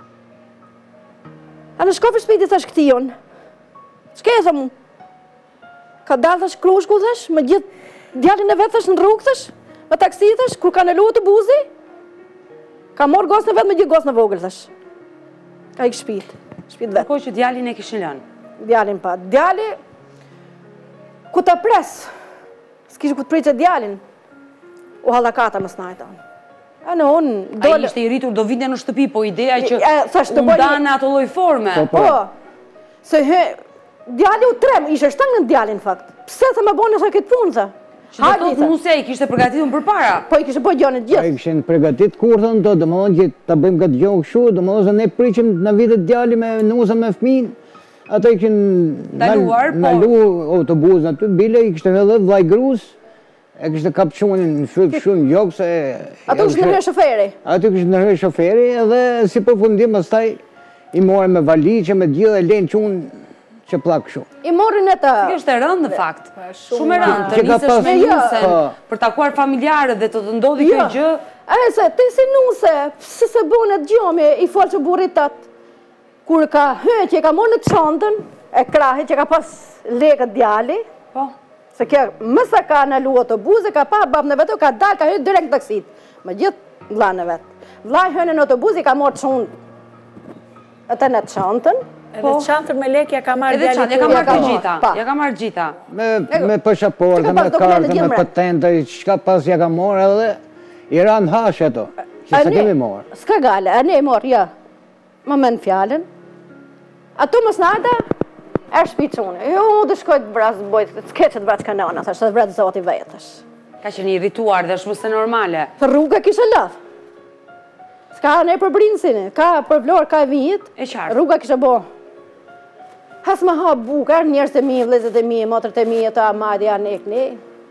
A në shkofë shpiti, thash, këti jonë. Shke e thë mu. Ka dalë, thash, krushku, thash, me gjithë djallin e vetë, thash, në rrugë, thash, me taksi, thash, kur ka në luë të buzi, ka morë gosë në vetë me gjithë gosë në vogël, thash. Ka i këshpit, shpit vetë. Kërkoj që djallin e kishin lënë. Djallin pa. Djalli, ku të presë, s'kishë ku të prej që djallin, u halakata më snajta. A në unë dole... A i ishte i rritur do vinde në shtëpi, po ideja që undane ato lloj forme. Po, se djalli u trem, ishe shtangë në djallin, në fakt. Pse thë me bone sa këtë punë, thë? Që do thotë nusja i kishte përgatitur për para. Po, i kishte po gjonit gjithë. I kishin përgatit kurthën, do më thonë që ta bëjmë këtë gjohë kështu, do më thonë se ne priqim në vitet djalli me nusën me fëmin, ata i kishin nalu autobus në ty, bile i kishte edhe vllai grus, e kishte kap qunin në fytë shumë gjokë se... Ato kishte nërhe shoferi? Ato kishte nërhe shoferi edhe si përfundim pastaj i more me valiqe, me gjithë e lenë qunë që plak kështu. I morrin e ta... Kjo është e rëndë në fakt. Shumë e rëndë, të nisësh me nusën, për takuar familjarët dhe të të ndodhi kjo gjë. E se, ti si nuse, se se bune të gjomi, i folë që burrit tatë, kur ka hënë që ka morë në çantën e krahit që ka pas lekët djali, se kjo mësa ka në lu autobuze, ka pa babë në vetë, ka dalë, ka hënë direkt taksit, me gjithë vla në vetë. Vla hënë në autobuze, ka morë çunë atë në çantën. Edhe çantën me lekë ja ka marrë djali. Edhe çantën, ja ka marrë të gjitha. Ja ka marrë gjitha. Me pashaportë, me kartë, me patente, çka pas ja ka marrë edhe i ranë hash ato. Që sa kemi marrë. S'ka gale, a ne i morë, ja. Më menë fjallën. Ato më snada, e shpicunë. Jo, dhe shkoj të vrazë bojtë, të keqët vrazë kanona, thashtë, të vrazë zoti vetësh. Ka që një rituar dhe është mëse normale. Të rrugë kishe lëthë. S'ka ne për brinsin, ka për vlorë, ka vijit. E qartë. Rruga kishe bo. Has më ha bukar, njerës të mi, vlezët e mi, motër të mi, e ta madja ne këni.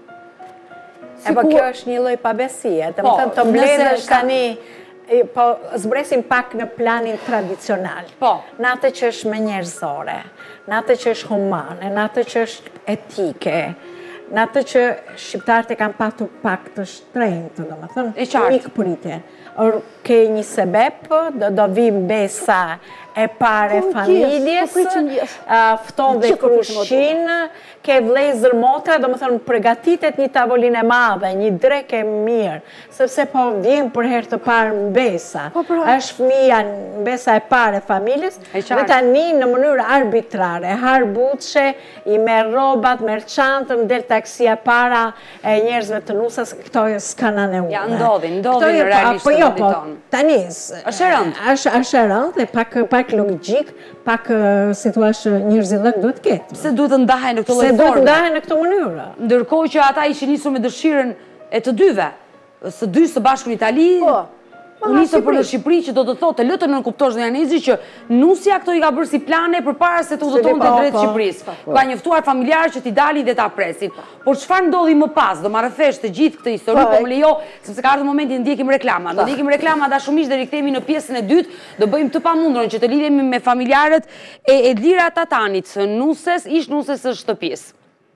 E po kjo është një lloj pabesie, të më thënë të mbledhësh tani, po zbresim pak në planin tradicional. Po. Në atë që është më njerëzore, në atë që është humane, në atë që është etike, në atë që shqiptarët e kanë patur pak të shtrenjtë, do më thënë, mikë pritje. Ke një sebep, do vi mbesa e pare familjes, fton dhe krushin, ke vlezër motra, do më thënë përgatitet një tavolin e madhe, një drek e mirë, sepse po vjen për herë të parë mbesa, është fëmija mbesa e pare familjes, dhe tani në mënyrë arbitrare, harbuqe, i merë robat, merë çantën, del taksia para e njerëzve të nusës, këto s'kan aneume. Ja, ndodhin, ndodhin në realisht të vendit tonë. Tani, është e rëndë. është e rëndë dhe pak logjik, pak situash njerëzillëk duhet ketë. Pse duhet të ndahen në këtë lloj Se forme? duhet të ndahen në këtë mënyrë. Ndërkohë që ata ishin nisur me dëshirën e të dyve, së dy së bashku në Itali, u nisën për në Shqipëri, që do të thotë, lë të nënkuptosh dhe Janezi që nusja këto i ka bërë si plane përpara se të udhëton të drejt Shqipërisë. Ka njoftuar familjarë që t'i dalin dhe t'a presin. Por çfarë ndodhi më pas? Do marrë vesh të gjithë këtë histori, po më lejo, sepse ka ardhur momenti të ndjekim reklama. Do ndjekim reklama dashumish dhe rikthehemi në pjesën e dytë, do bëjmë të pamundurën që të lidhemi me familjarët e Edlira Tatanit, nuses, ish nuses së shtëpisë.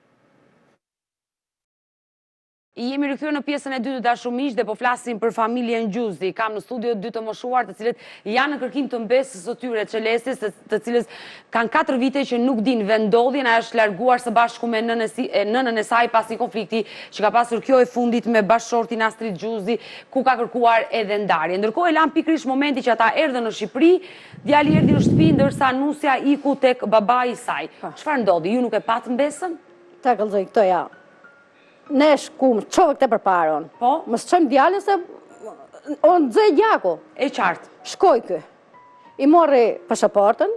I jemi rikthyer në pjesën e dytë të dashumish dhe po flasim për familjen Gjuzi. Kam në studio dy të moshuar të cilët janë në kërkim të mbesës së tyre Çelestis, të cilës kanë katër vite që nuk din vendodhjen, ajo është larguar së bashku me nënën e saj pas një konflikti që ka pasur kjo e fundit me bashkëshortin Astrit Gjuzin, ku ka kërkuar edhe ndarje. Ndërkohë e lan pikërisht momenti që ata erdhën në Shqipëri, djali erdhi në shtëpi ndërsa nusja iku tek babai i saj. Çfarë ndodhi? Ju nuk e pat mbesën? Ta kallzoj këto ja. Ne shkum, qove këte për paron. Po? Më së qëmë djallin se o në dzej gjako. E qartë. Shkoj kë. I morri pashaportën,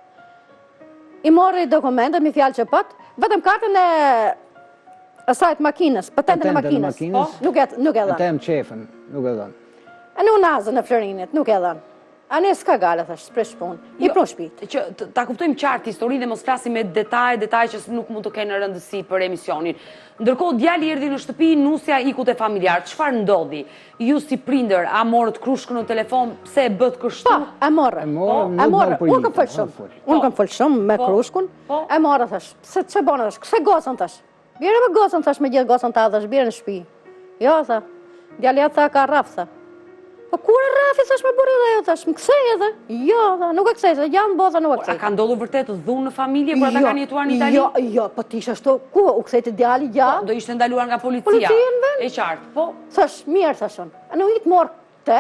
i morri dokumentet, mi fjallë që pëtë, vetëm kartën e asajt makinës, patentën e makinës. Nuk e dhënë. Atem qefën, nuk e dhënë. E në nazën e Florinit, nuk e dhënë. A ne s'ka gale, thash, s'presh punë, i pro shpit. Ta kuptojmë qartë historinë dhe mos flasim me detaj, detaj që nuk mund të kenë rëndësi për emisionin. Ndërkohë djali erdhi në shtëpi, nusja iku te familjar. Çfarë ndodhi? Ju si prindër, a morët krushkën në telefon, pse e bët kështu? Po, e morë. E morë, unë kam folë shumë. Unë kam folë shumë me krushkën. E morë, thash, se që bonë, thash, këse gocën, thash. Bire me gocën, thash, me gjithë gocën ta, thash, bire në shtëpi. Jo, tha, djali atë tha ka rraf, tha. Po kur e rafi, thash me burri dhe jo, thash, më kësej edhe. Jo, tha, nuk e kësej, se janë bo, tha, nuk e kësej. A ka ndodhur vërtet dhunë në familje, por ata kanë jetuar në Itali? Jo, jo, po t'isha shto, ku, u kësej të djali, ja. Do ishte ndaluar nga policia? Policia në vend. E qartë, po? Thash, mirë, thashon. A në hitë morë te,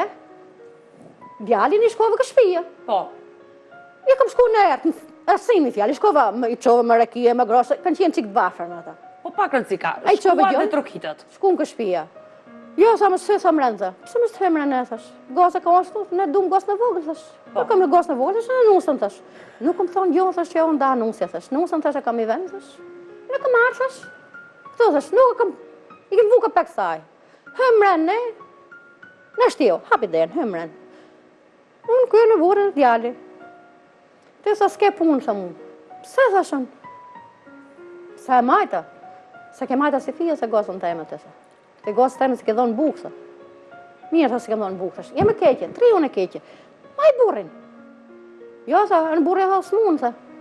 djali një shkove kë shpija. Po. Ja kam shku në ertë, asim i fjali, shkova, i qove më rekie, më grosë, kanë qenë qikë të bafër në ata. Po pak rëndësika, Ai qove shkuar gjon, dhe trokitët. Shku në kë shpija. Jo, sa më së sa më rëndë, pëse më së të femre në, thash. Gosë ka ashtu, ne dumë gosë në vogël, thash. Po kam e gosë në vogël, thash, në nusën, thash. Nuk më thonë, jo, thash, që jo nda nusja, thash. Nusën, thash, e kam i vend, thash. Në kam arë, thash. Këto, thash, nuk e kam, i kem vuka pak saj. Hëmren, ne, në shtio, hapi den, hëmren. Unë kërë në vore djali. Te sa s'ke punë, tha mu. Pse, thashën? Sa e majta? Sa ke majta si fija se gosën të emë të sa. Te gosë të emë se ke dhonë bukë, mirë tha se ke dhonë bukë, thash. Jeme keqe, tri unë e keqe. Ma i burrin. Jo, tha, në burri e tha s'mun, tha.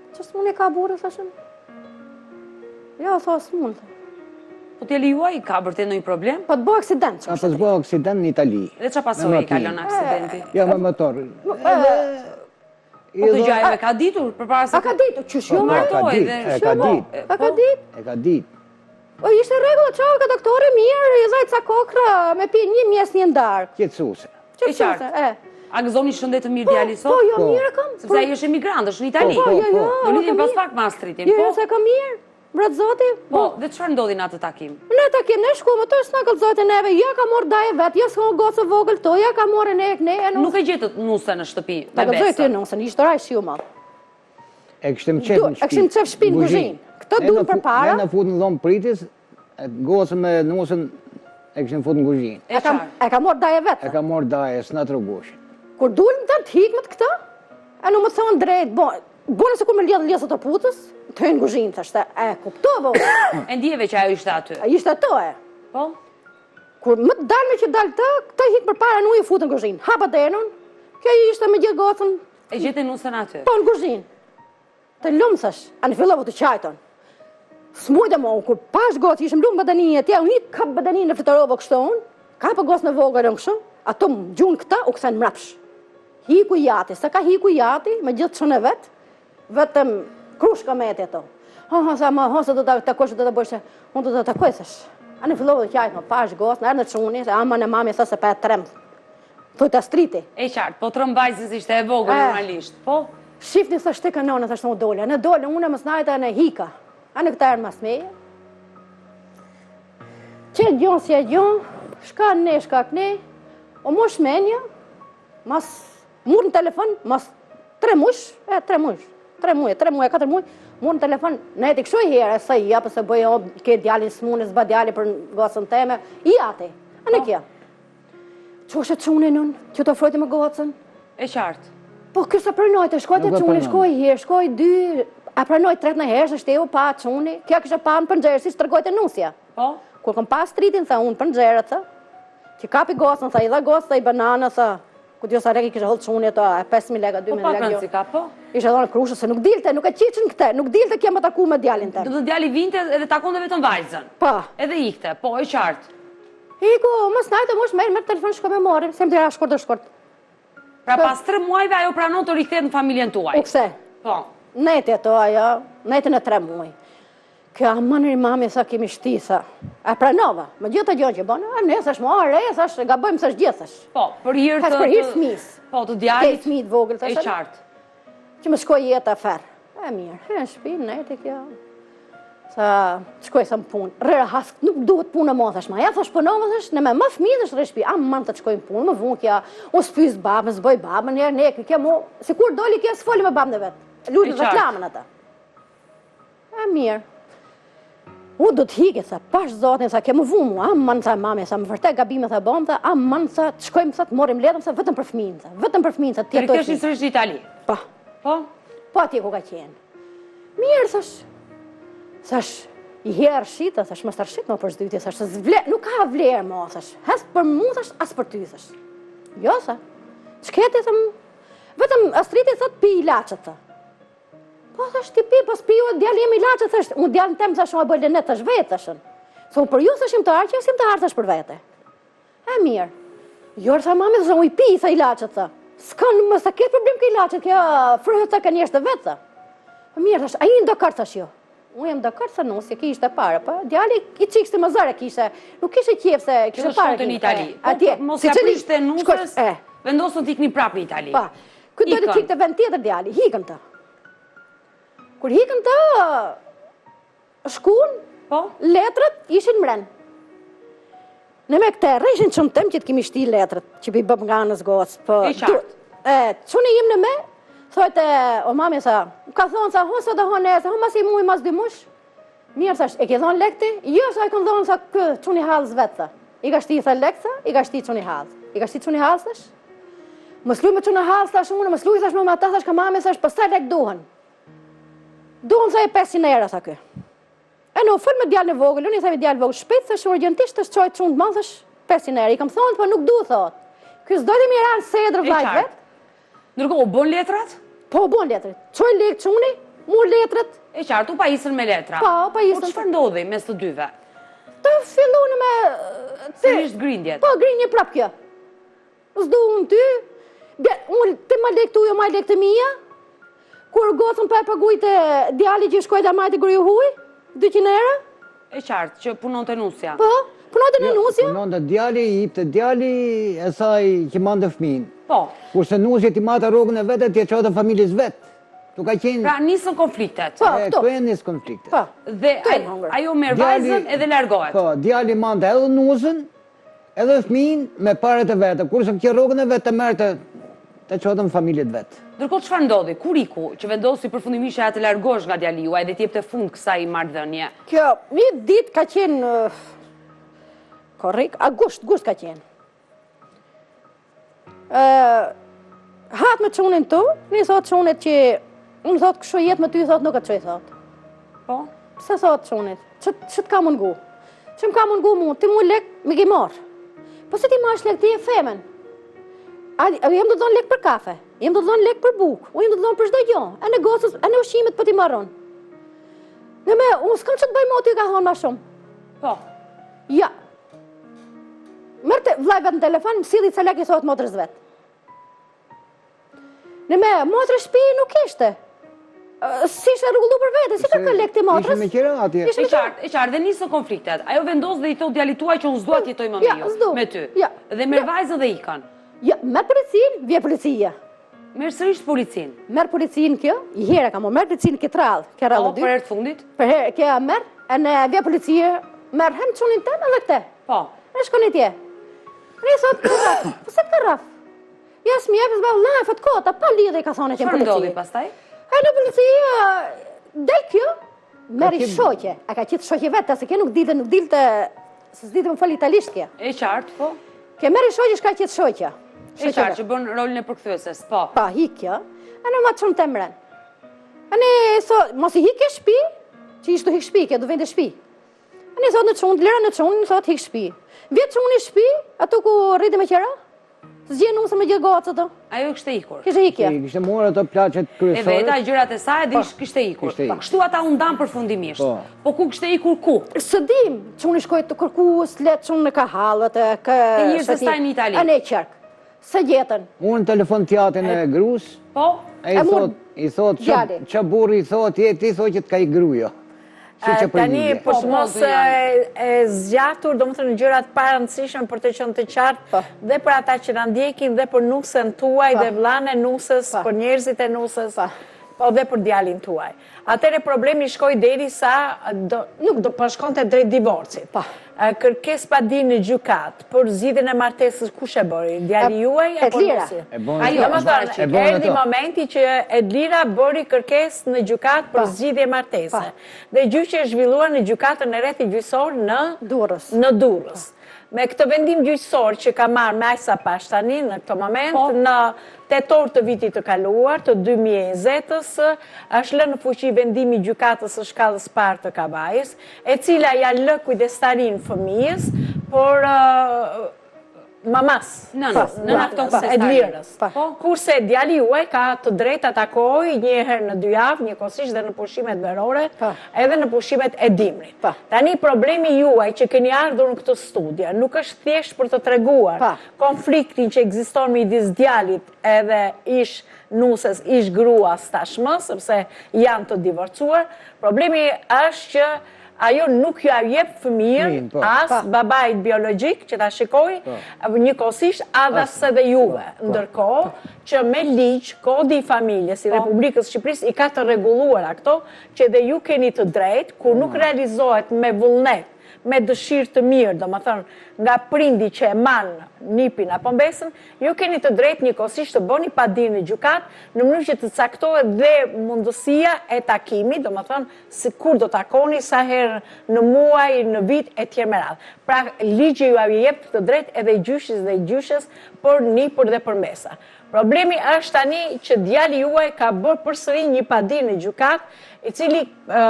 Që së mund e ka burë, thashën? Ja, tha, së mund. Po t'je lijuaj, ka bërte ndonjë problem? Po të bëjë aksident. Ka pas bëjë aksident në Itali. Dhe që pasoj i kalon aksidenti? Ja, me motor. Po të gjajve ka ditur? A ka ditur, që shjo martoj dhe... E ka dit. A ka dit? E ka dit. O, ishte regullë, qa, ka doktore mirë, i zajtë ca kokra, me pi një mjes një ndarë. Qetsuse. Qetsuse, e. A gëzoni shëndet të mirë djali sot? Po, jo, mirë kam. Sepse ai është emigrant, është në Itali. Po, jo, jo. Do lidhim pas pak me Astritin, po? Jo, se ka mirë, bratë zoti. Po, dhe çfarë ndodhi në atë takim? Në takim, ne shkuam, të s'na kallëzojtë neve, ja ka morë daje vetë, ja s'ka gocë vogël to, ja ka morë ne, ne, Nuk e gjetët nuse në shtëpi, me besën. Ta kallëzojtë të nusën, ishtë raj shiu madhë. E kështem qef në shpi. E kështem qef shpi në guzhin. Këto duhen për para. Ne në fut në dhomë pritis, gocën me nusën e kështem fut në guzhin. E ka morë daje vetë. E ka morë daje, s'na të rëgosh. Kur dullëm të të hikmët këta, e në më thonë drejt, bone se kur me lidhë ljesët të putës, të hejnë guzhin, thashtë, e kuptove. E ndjeve që ajo ishte aty? A ishte ato e. Po? Kur më të dalme që dalë të, këta hikë për para në ujë futë në guzhin. Hapa denun, kjo ishte me gjithë gocën. E gjithë nusën aty? Po, në guzhin. Të lumë, thash, a në fillovu të qajton. S'mujtë mo, kur pash gocë, ishëm lumë badaninë, tja, unë i kap badaninë në flitarovë kështë unë, ka për gocë në vogër në kështë, ato më gjunë këta, u këthen mrapsh. Hiku jati, se ka hiku jati, me gjithë që në vetë, vetëm krush ka meti ato. Ha, ha, sa ma, ha, se do të takosh, do të bëshe, unë do të takoj, thash. A në fillovu të qajtë, më pash gocë, në erë në quni, se ama në mami, thasë se pa e tremë. Thujtë Astriti. E qartë, po trëmbajzës ishte e vogër normalisht, po? Shifni sa shte kanone, thashtë në dole. Në dole, unë më snajta në hika. A në këta erë mas meje. Që gjonë si e gjonë, shka ne, shka këne, o mo shmenja, mas murë në telefon, mas tre mush, e tre mush, tre muj, tre muj, katër muj, murë në telefon, ne e të këshoj herë, e sa i apë se bëjë, o, ke djali s'mune, s'ba djali për gocën teme, i ati, a në kja. Që është të qunin unë, që të ofrojti më gocën? E qartë. Po kësa pranojtë, shkoj të quni, shkoj herë, shkoj dy, a pranojtë tret në herë, se shteju pa quni, kja kësha pa në përnxerë, si shtërgoj të nusja. Po? Kur kom pa Astritin, tha unë përnxerë, tha, që kapi gosën, tha i dha gosë, tha i banana, tha, ku t'jo sa reki kësha hëllë quni, ta pesë mijë lega, dy mijë lega. Po pa kënë si ka, po? Ishe dhonë krushë, se nuk dilte, nuk e qiqën këte, nuk dilte kje më taku me djalin të. Do të djali vinte edhe takonde vetëm vajzën. Pa. Edhe ikte, po, e qartë. Iko, më snajtë, më shmerë, me telefon shko me morim, se më tira shkort dhe shkort. Pra pas tre muajve ajo pranon të rikëthet në familjen tuaj. U këse? Po. Neti ato ajo, neti në tre muaj. Kjo a më nëri mami, sa kemi shti, sa. A pranova, më gjithë të gjonë që bonë, a ne, sash më are, sash, ga bëjmë sash gjithësh. Po, për hirë të... Pas për hirë smis. Po, të djalit. Kej smit vogël, e qartë. Që më shkoj jetë afer. E mirë, e në shpi, neti kjo. Sa, shkoj sa më punë. Rrera hask, nuk duhet punë më, thash ma. Ja, thash punova, thash, në me më fmi dhe shre shpi. A më manë të të shkojnë punë, më vunë kja, unë s'pys babën, s'boj babën, njerë, ne, kja mo, si kur doli kja s'foli me babën dhe vetë. Lujtë dhe reklamën ata. E mirë. U do të hike, sa, pash zotin, sa, ke më vunë mu, a më manë, sa, mami, sa, më vërte gabime, sa, bom, sa, a më manë, sa, të shkojmë, sa, të morim letëm, sa, vetëm për fminë, sa, vetëm për fminë, sa, të jetoj fminë. Të rikëtesh Itali? Pa. Po? Po atje ku ka qenë. Mirë, thash, thash, i herë shita, thash, më starë shqitë më për zdyti, thash, nuk ka vlerë më, thash, hes për mu, thash, as për ty, thash. Jo, sa, qketi, thëm, vetëm Astriti, thot, pi i lachët, tha. Po, thash, ti pi, pas pi ju, djali jem i lachët, thash, unë djali në temë, thash, unë e bëjle net, thash, vetë, thashën. Thë, unë për ju, thash, im të arqë, sim të arë, thash, për vete. E mirë. Jo, tha, mami, thash, unë i pi, tha, i lachët, tha. S'kan, më sa ketë problem kë i lachët, kjo frëhët, tha, ka njerës të vetë, tha. Mirë, thash, a i në dokar, thash, jo. Unë jem dakord se nusja ki ishte pare, pa djali i qikste më zare kishte, nuk kishte qef se kishte pare. Kishte shkote në Itali. Atje, mos ka prishte nusës, vendosën t'ikni prap në Itali. Pa, këtë dojtë t'ikte vend tjetër djali, hikën të. Kur hikën të, shkun, letrat ishin mren. Në me këte, rejshin qëmë tem që t'kimi shti letrat, që pi bëb nga nësë gocë. E qartë. Qënë im në me, thojte, o mami, sa, ka thonë, sa, ho, sa da ho nesë, ho, mas i muj, mas dy mush. Mirë, sa, e ke thonë lekti? Jo, sa, e kënë thonë, sa, kë, quni halës vetë, sa. I ka shti, sa, lekë, i ka shti quni halës. I ka shti quni halës, thash? Më sluj me quni halës, thash, unë, më sluj, thash, me ma ta, thash, ka mami, thash, pas taj lekë duhen. Duhen, sa, e pesë era, sa, kë. E në, fëll me djallë në vogël, unë i themi djallë vogël, shpejt, thash, urgjentisht, thash, qoj të qunë të thash, pesë era. I kam thonë, po nuk du, thot. Ky s'dojtë mi ranë sedrë vlajt vet. Ndërkohë, u bon letrat? Po, u bon letrat. Qoj lekë quni, mu letrat. E qartë, u pa isën me letra. Po, pa isën. Po çfarë ndodhi mes të dyve? Të fillon me... Sërisht grindjet. Po, grindje prap kjo. S'du unë ty, unë të ma lek të ujo, ma lek të mija, kur gocën për e pagujt e djali që shkoj dhe majtë gruju huj, dyqind euro. E qartë, që punon të nusja. Po, punon të në nusja. Punon të djali, i të djali e saj që mandë fëmin. Po. Kurse nusja ti matë rogën e vetë, ti e qotë familjes vetë. Pra nisën konfliktet. Po, këto e nisë konfliktet. Po. Dhe ajo merr vajzën edhe largohet. Po, djali mandë edhe nusën, edhe fëmin me paret e vetë. Kurse kjo rogën e vetë të merë të qotën familjet vetë. Ndërkohë çfarë ndodhi? Kur iku që vendosi përfundimisht atë të largosh nga djali juaj dhe të jepte fund kësaj marrëdhënie? Kjo, një ditë ka qenë korrekt, agusht, gusht ka qenë. Hatë me çunin tu, një thot çunit që unë thot kështu jetë me ty, thot nuk e çoj thot. Po? Pse thot çunit? Që të ka mungu? Që më ka mungu mu, ti mu lek me ke marrë. Po se ti marrësh lek, ti e femen. Jem do të dhonë lek për kafe, jem do të dhonë lek për bukë, unë jem do të dhonë për çdo gjë, e negocës, e në ushqimet për ti marron. Në me, unë s'kam që të bëj mo ty ka thonë ma shumë. Po. Ja. Mërte vlaj vetë në telefon, më sili ca lek i thot motrës vetë. Në me, motrë shpi nuk ishte. Si ishte rrugullu për vete, si ka ka lek ti motrës? Ishte me qira atje. E qartë, e qartë, dhe nisë konfliktet. Ajo vendos dhe i thot djalit tuaj që unë s'dua të jetoj më me ju, me ty. Dhe merr vajzën dhe ikan. Ja, merë policin, vje policia. Merë sërisht policin? Merë policin kjo, i here ka mo, merë policin këtë rallë, këtë rallë dy. Po, për herë të fundit? Për herë, kjo merë, e në vje policia, merë hem qunin tem edhe këte. Po. Në shkoni tje. Në i thot, kërraf, po se kërraf? Ja, s'mi jepës bëllë, na e fëtë kota, pa lidhe i ka thonë që në policia. Çfarë ndodhi pastaj? E në policia, del kjo, merë i shoqe, a ka qitë shoqe vetë, se kjo nuk dilte, nuk dilte, se s'dilte më fal italisht kjo. E qartë, po. Kjo merë i shoqe, shka qitë shoqe. E qartë që bën rolin e përkthyeses, po. Pa, hikja, a në ma të shumë të mren. A në, mos i hikje shpi, që ishtu hik shpi, kjo du vende shpi. A në, thot në qunë, lera në qunë, thot hik shpi. Vjetë qunë i shpi, ato ku rriti me qera, zgje nusë me gjithë gocë të. Ajo kështë ikur. Kështë hikja. Kështë morë ato plaqet kryesore. E veta, gjërat e saj edhe kështë ikur. Kështu ata undan përfundimisht. Po ku kështë ikur ku? Së dim, qunë i shkojt të kërku, s'let qunë në ka halët, e njërës të staj në Itali. A ne qërk. Se gjetën. Unë telefon t'jatin e grus. Po? E i thot, që burri i thot, je ti thot që t'ka i grujo. Tani, për mos e zgjatur, do më thënë gjërat parëndësishme për të qënë të qartë, dhe për ata që në ndjekin, dhe për nusën tuaj, dhe vlane nusës, për njerëzit e nusës, po dhe për djalin tuaj. Atere problemi shkoj deri sa, nuk do përshkonte drejt divorcit. Kërkes pa di në gjukat, për zgjidhjen e martesës, kush e bëri? Djali juaj apo nusi? Edlira. Më thënë, erdhi momenti që Edlira bëri kërkes në gjukat për zgjidhje martese. Dhe gjyqi është zhvilluar në gjukatën e rrethit gjyqësor në Durrës. Në Durrës. Me këtë vendim gjyqësor që ka marrë me aq sa pash tani në këtë moment, në tetor të vitit të kaluar, të dy mijë e njëzet-ës, është lënë në fuqi vendimi gjykatës së shkallës parë të Kabajës, e cila ja lë kujdestarin fëmijës, por mamas, nënës, nëna këto Edlirës. Kurse djali juaj ka të drejtë të takoj një herë në dy javë, njëkohësisht dhe në pushimet verore, edhe në pushimet e dimrit. Tani problemi juaj që keni ardhur në këtë studje, nuk është thjesht për të treguar konfliktin që ekziston midis djalit edhe ish nusës, ish gruas tashmë, sepse janë të divorcuar. Problemi është që ajo nuk ju jep fëmijën, as babait biologjik që ta shikoj, njëkohësisht as edhe juve. Ndërkohë që me ligj, kodi i familjes i Republikës Shqipërisë i ka të rregulluara këto, që edhe ju keni të drejtë, kur nuk realizohet me vullnet, me dëshirë të mirë, do më thënë, nga prindi që e manë nipin apo mbesën, ju keni të drejtë njëkohësisht të bëni pa di në gjukat, në mënyrë që të caktohet dhe mundësia e takimit, do më thënë, si kur do takoni, sa herë në muaj, në vit, e tjerë me radhë. Pra, ligji ju avje jep të drejtë edhe gjyshis dhe gjyshes për nipur dhe për mbesa. Problemi është tani që djali juaj ka bërë përsëri një padi në gjukat, i cili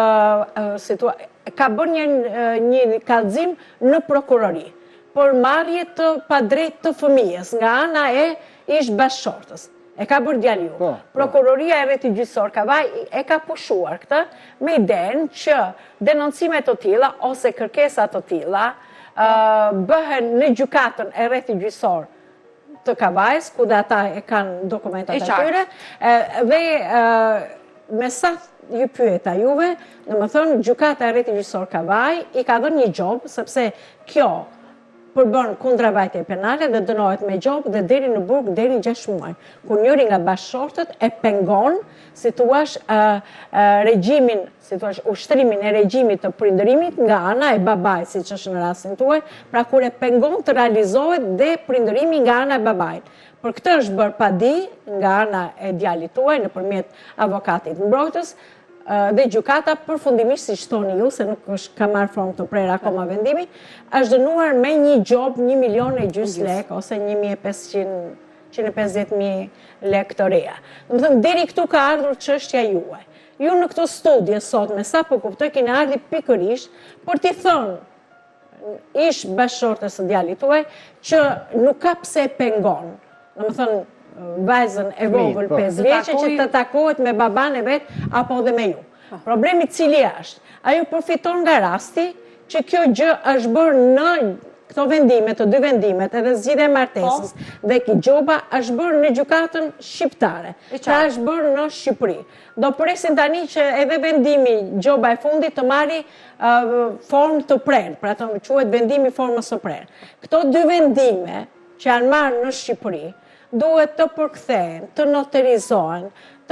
ka bërë një kallëzim në prokurori, për marrje të padrejt të fëmijës, nga ana e ish bashkëshortës. e ka bërë djali ju. Prokuroria e rrethit gjyqësor Kavaj e ka pushuar këtë me idenë që denoncimet të tilla ose kërkesat të tilla bëhen në gjykatën e rrethit gjyqësor të Kavajs, ku dhe ata e kanë dokumentat e tyre, dhe me sa ju pyeta juve, në më thënë, gjykata e rrethit gjyqësor Kavaj i ka dhënë një gjobë, sepse kjo përbën kundravajtje penale dhe dënohet me gjobë dhe deri në burg deri në gjashtë muaj. Kur njëri nga bashkëshortët e pengon, si thua regjimin, si thua ushtrimin e regjimit të prindërimit nga ana e babait, siç është në rastin tuaj, pra kur e pengon të realizohet dhe prindërimi nga ana e babait. Për këtë është bërë padi nga ana e djalit tuaj nëpërmjet avokatit mbrojtës, dhe gjykata përfundimisht, si shtoni ju, se nuk është ka marrë formë të prerë akoma vendimi, është dënuar me një gjobë një milion e gjys lek, ose një mijë e pesëdhjetë mijë lek të reja. Dhe më thëmë, deri këtu ka ardhur çështja juaj. Ju në këto studje sot, me sa po kuptoj, keni ardhi pikërisht, për t'i thënë ish bashkëshortes së djalit tuaj, që nuk ka pse e pengon. Dhe më thënë, vajzën e vogël pesë vjeçe që të takohet me baban e vet apo dhe me ju. Problemi cili është? Ajo përfiton nga rasti që kjo gjë është bërë në këto vendime, të dy vendimet, edhe zgjidhja e martesës dhe kjo gjoba është bërë në gjykatën shqiptare. Pra është bërë në Shqipëri. Do presin tani që edhe vendimi gjoba e fundit të marri formë të prerë, pra të quhet vendimi formës së prerë. Këto dy vendime që janë marrë në Shqipëri duhet të përkthehen, të noterizohen,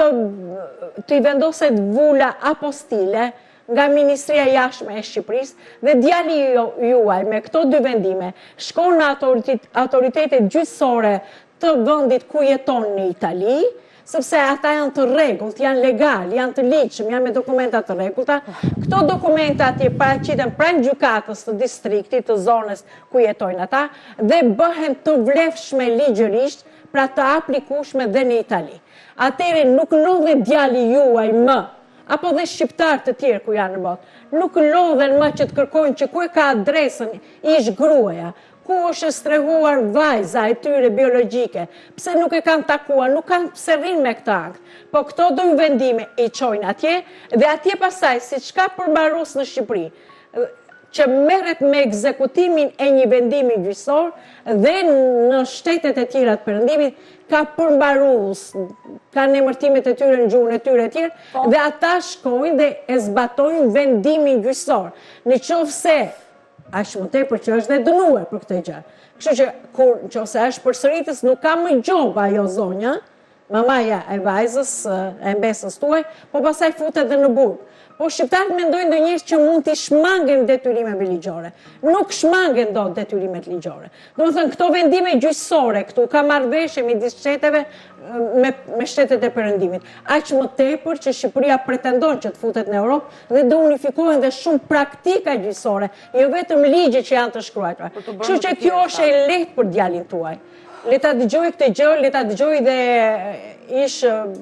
të i vendoset vula apostile nga Ministria e Jashtme e Shqipërisë dhe djali juaj me këto dy vendime shkon në autoritetet gjyqësore të vendit ku jeton në Itali, sepse ata janë të rregullt, janë legal, janë të ligjshëm, janë me dokumenta të rregullta. Këto dokumenta atje paraqiten pranë gjykatës të distriktit, të zonës ku jetojnë ata dhe bëhen të vlefshme ligjërisht, pra të aplikueshme dhe në Itali. Atëherë nuk lodhet djali juaj më, apo dhe shqiptar të tjerë ku janë në botë, nuk lodhen më që të kërkojnë që ku e ka adresën ish gruaja, ku është strehuar vajza e tyre biologjike, pse nuk e kanë takuar, nuk kanë pse rrinë me këtë akt. Po këto dy vendime i çojnë atje dhe atje pastaj siç ka përmbarues në Shqipëri, që merret me ekzekutimin e një vendimi gjyqësor dhe në shtetet e tjera të perëndimit ka përmbarues, kanë emërtimet e tyre në gjuhën e tyre e tjerë dhe ata shkojnë dhe e zbatojnë vendimin gjyqësor. Në qoftë se aq më tepër që është dhe dënuar për këtë gjë. Kështu që kur nëse është përsëritës nuk ka më gjoba ajo zonja, mamaja e vajzës, e mbesës tuaj, po pastaj futet edhe në burg. Po shqiptarët mendojnë ndonjëherë që mund t'i shmangen detyrimeve ligjore. Nuk shmangen dot detyrimet ligjore. Domethënë këto vendime gjyqësore këtu ka marrëveshje midis shteteve me, me shtetet e perëndimit. Aq më tepër që Shqipëria pretendon që të futet në Europë dhe do unifikohen dhe shumë praktika gjyqësore, jo vetëm ligje që janë të shkruara. Kështu që kjo është e lehtë për djalin tuaj. Le ta dëgjoj këtë gjë, le ta dëgjoj dhe ish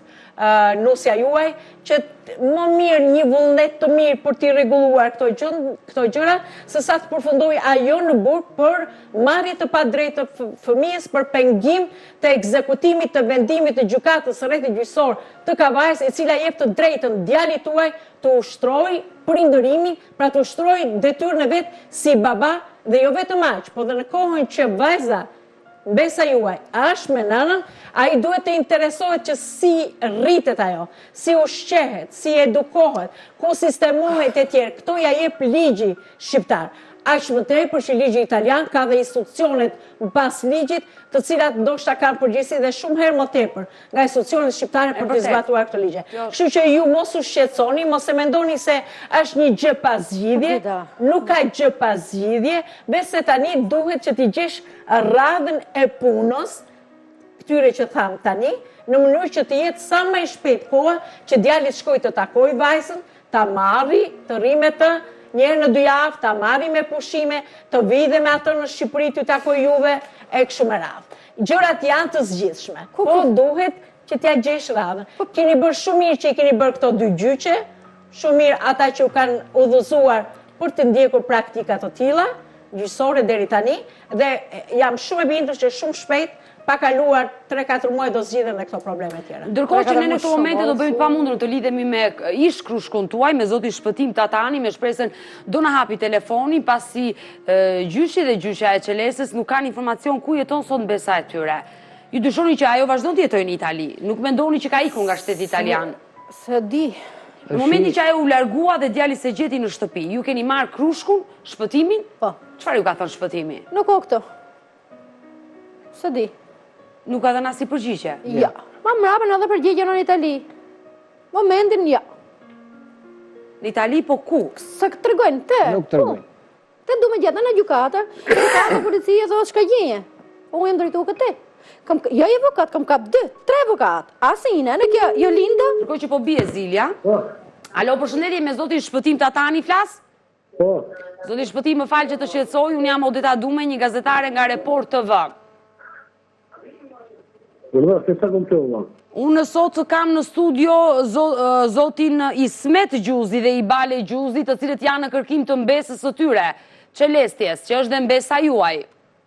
nusja juaj, që më mirë një vullnet të mirë për t'i rregulluar këto gjëra, se sa të përfundoj ajo në burg për marrje të padrejtë të fëmijës, për pengim të ekzekutimit të vendimit të gjykatës së rrethit gjyqësor të Kavajës, e cila jep të drejtën djalit tuaj të ushtrojë prindërimin, pra të ushtrojë detyrën e vet si baba dhe jo vetëm aq, po dhe në kohën që vajza mbesa juaj është me nënën, ai duhet të interesohet që si rritet ajo, si ushqehet, si edukohet, ku sistemohet e tjerë. Këto ja jep ligji shqiptar. Aq më tepër që ligji italian ka dhe institucionet mbas ligjit, të cilat ndoshta kanë përgjegjësi dhe shumë herë më tepër nga institucionet shqiptare për të zbatuar këtë ligje. Kështu që ju mos u shqetësoni, mos e mendoni se është një gjë pa zgjidhje, nuk ka gjë pa zgjidhje, veçse tani duhet që t'i gjesh radhën e punës, këtyre që tham tani, në mënyrë që të jetë sa më e shpejt koha që djali të shkojë të takojë vajzën, ta marrë, të rri me të, njerë në dy javë, ta marri me pushime, të vide me atë në Shqipëri të takoj juve, e kështu me radhë. Gjërat janë të zgjidhshme, po duhet që t'ja gjesh radhën. Keni bërë shumë mirë që i keni bërë këto dy gjyqe, shumë mirë ata që u kanë udhëzuar për të ndjekur praktika të tilla, gjyqësore deri tani, dhe jam shumë e bindur që shumë shpejt pa kaluar tre katër muaj do zgjidhen dhe këto probleme tjera. Ndërkohë që ne në këto momente do bëjmë të pamundur të lidhemi me ish krushkun tuaj, me zotin Shpëtim Tatani, me shpresën do na hapi telefonin, pasi gjyshi dhe gjysha e Qelesës nuk kanë informacion ku jeton sot mbesa e tyre. Ju dyshoni që ajo vazhdon të jetojë në Itali, nuk mendoni që ka ikur nga shteti italian? Se di. Në momentin që ajo u largua dhe djali se gjeti në shtëpi, ju keni marrë krushkun, Shpëtimin? Po. Çfarë ju ka thënë Shpëtimi? Nuk o këto. Se di. Nuk ka dhënë asnjë përgjigje? Ja. Ma mrapën edhe përgjigjen në Itali. Momentin, ja. Në Itali, po ku? Se të tregojnë, te. Nuk tregojnë. Te du me gjetë në gjykata, gjykata policia thotë shka gjenje. Po unë jam drejtu këtë. Kam, jo i avokat, kam kap dy, tre avokat. Asine, në kjo, jo linda. Ndërkohë që po bie Zilja. Po. Alo, përshëndetje me zotin Shpëtim Tatani flas? Po. Zoti Shpëtim, më fal që të shqetësoj, unë jam Odeta Dume, një gazetare nga Report T V. Vëllai, se sa kuptova. Unë sot kam në studio zotin Ismet Gjuzi dhe Ibale Gjuzit, të cilët janë në kërkim të mbesës së tyre, Qelestjes, që është dhe mbesa juaj.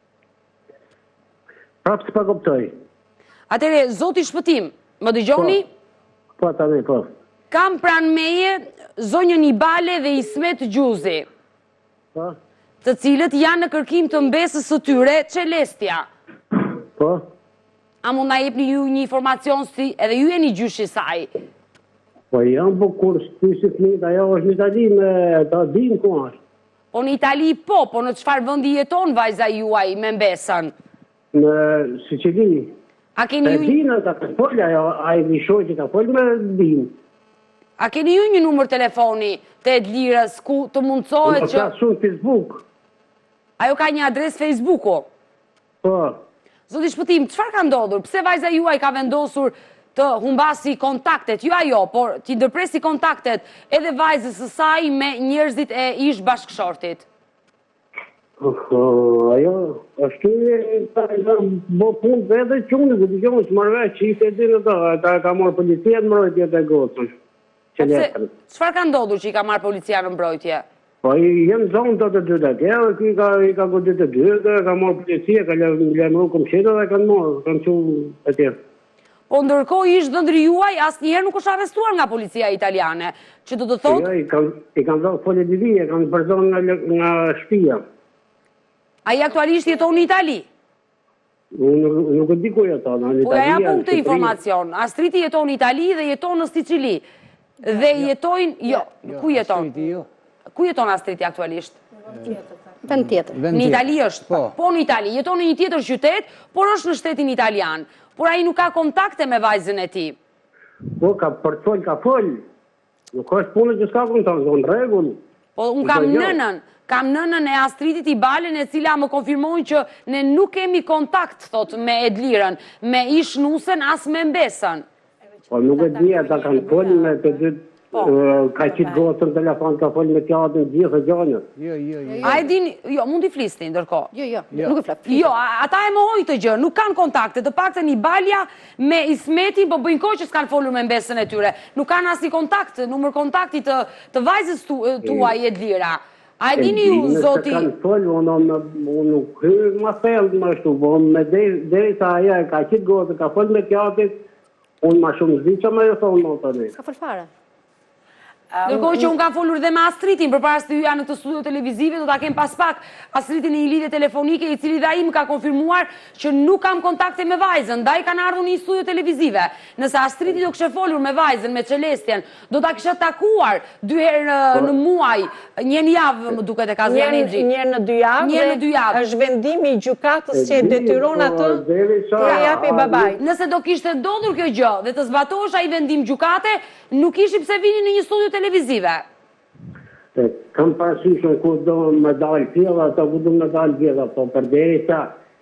Prapë s'pa kuptoj. Atëre, zoti Shpëtim, më dëgjoni? Po, tani, po. Kam pranë meje zonjën Ibale dhe Ismet Gjuzi, Po. të cilët janë në kërkim të mbesës së tyre, Qelestja. Po. A mund na jepni ju një informacion si edhe ju jeni gjyshi i saj? Po jam, po kur shtysit një, ajo është në Itali me ta dim ku është. Po në Itali po, po në çfarë vendi jeton vajza juaj me mbesën? Në Sicili. A keni E ju dina ka të folja, ajo, a i një që ka folja me dim. A keni ju një numër telefoni të Edlirës ku të mundësohet Në që ka shumë Facebook. ajo ka një adres Facebooku? Po. Zoti Shpëtim, çfarë ka ndodhur? Pse vajza juaj ka vendosur të humbasi kontaktet, jo ajo, por t'i ndërpresi kontaktet edhe vajzës së saj me njerëzit e ish bashkëshortit? Ajo, është ta bo punë vete qunë, këtë gjonë që marrë veç, që i se dinë të, ta ka marrë policia në mbrojtje të gotën. Çfarë ka ndodhur që i ka marrë policia në mbrojtje? Po i jenë zonë të të dy të tjerë, ki i ka godit të dy, ka marrë policia, ka lemru këmqetë dhe kanë marrë, kanë që e tjerë. Po ndërkohë ish dhëndri juaj asnjëherë nuk është arrestuar nga policia italiane, që do të thotë... Jo, i kanë dhënë folje divije, kanë përdojnë nga shtëpia. Ai aktualisht jeton në Itali? Nuk e di ku jeton, në Itali. Po ja japun këtë informacion. Astriti jeton në Itali dhe jeton në Sicili. Dhe jetojnë... Jo, ku jeton? Ku jeton Astriti aktualisht? Vend tjetër. Në Itali është. Po në Itali. Jeton në një tjetër qytet, por është në shtetin italian. Por ai nuk ka kontakte me vajzën e tij. Po, ka përcol, ka fol. Nuk është punë që s'ka kontakte, zonë regull. Po, unë kam nënën. Kam nënën e Astritit Ibalen, e cila më konfirmojnë që ne nuk kemi kontakt, thot, me Edlirën, me ish nusën, as me mbesën. Po, nuk e di, ata kanë folë me të dytë, ka qitë gotën telefon, ka folë me tjatën, gjithë e gjanët. Jo, jo, jo. A e din, jo, mund t'i flisni, ndërko. Jo, jo, nuk e flap. Jo, ata e mohojnë të gjë, nuk kanë kontakte, të pak të një balja me Ismetin, po bëjnë kohë që s'kanë folur me mbesën e tyre. Nuk kanë asnjë kontakt, numër kontakti të vajzës tuaj Edlira. A e dini ju, zoti... Se kanë folë, unë nuk hyrë ma thellë më shtu, po me deri sa aja ka qitë gotë, ka folë me tjatit, unë ma shumë zdi që me e thonë më të ne. Ka folë fare. Ndërkohë që unë kam folur dhe me Astritin, përpara se hyja në këtë studio televizive, do ta kem pas pak Astritin në një lidhje telefonike, i cili dhe ai më ka konfirmuar që nuk kam kontakte me vajzën, ndaj kanë ardhur në një studio televizive. Nëse Astriti do kishte folur me vajzën, me Qelestjen, do ta kisha takuar dy herë në muaj, një në javë, më duket e ka zënë Një në dy javë. Një në dy javë. Është vendimi i gjykatës që e detyron atë të japi babait. Nëse do kishte ndodhur kjo gjë dhe të zbatohej ai vendim gjykate, nuk ishi pse vini në një studio televizive. Kam parasyshën ku do me dalë tjela, ato ku do me dalë tjela, po për deri sa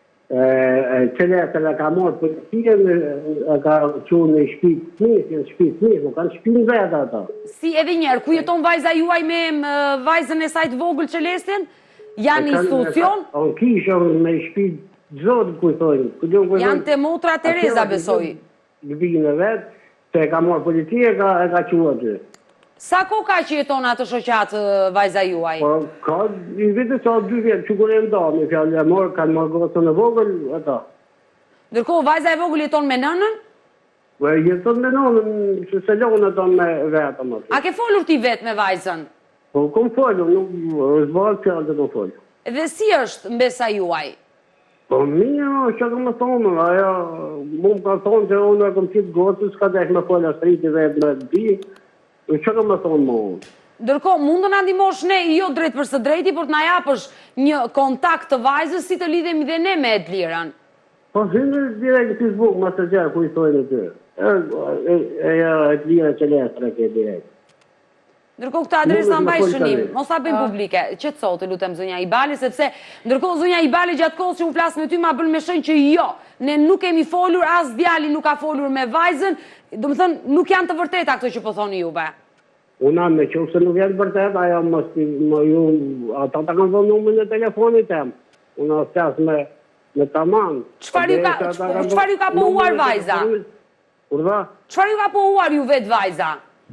Qelestja ka marrë policia, ka qunë në shtëpi fëmijës, në shtëpi fëmijës, nuk kanë shtëpi vetë ata. Si edhe njerë, ku jeton vajza juaj me vajzën e saj të vogël Qelestjen? Janë institucion? Unë kishën me shtëpi zotë, ku i thojnë. Janë te motra Tereza, besoj. Lëvinë e vetë, se ka marrë policia, e ka qua aty. Sa ko ka që jeton atë shoqatë vajza juaj? Ka i vete sa dy vjetë, që kur e nda, me fjallë e morë, kanë marrë gotën e vogël, ata. Ndërkohë, vajza e vogël jeton me nënën? Jeton me nënën, që se lonë jeton me vetëm. A ke folur ti vetë me vajzën? Po, kom folur, nuk është valë që alë të kom folur. Dhe si është mbesa juaj? Po, mija, që ka më thonë, aja, mu më ka thonë që unë e kom qitë gotës, s'ka desh me folë Astriti vetë me të bi, që ka më thonë më unë. Ndërkohë, mund të na ndihmosh ne, jo drejt për së drejti, por të na japësh një kontakt të vajzës si të lidhemi dhe ne me Edlirën. Po, hinë direkt në Facebook, ma të gjerë, ku i thojnë të tërë. E Edlira që lestre ke direkt. Ndërkohë këtë adresë në mbaj shënim, mos ta bëjmë publike, që të sotë, lutem zonja Ibale, sepse ndërkohë zonja Ibale gjatë kohës që unë flasë me ty ma bën me shënjë që jo, ne nuk kemi folur, as djali nuk ka folur me vajzën, do më thënë nuk janë të vërteta këto që po thoni juve. Una me që se nuk janë vërtet, aja më ju, ata ta kanë dhënë numrin e telefonit tem, una flas me me taman. Çfarë ju ka pohuar vajza? Urdha? Çfarë ju ka pohuar ju vetë vajza?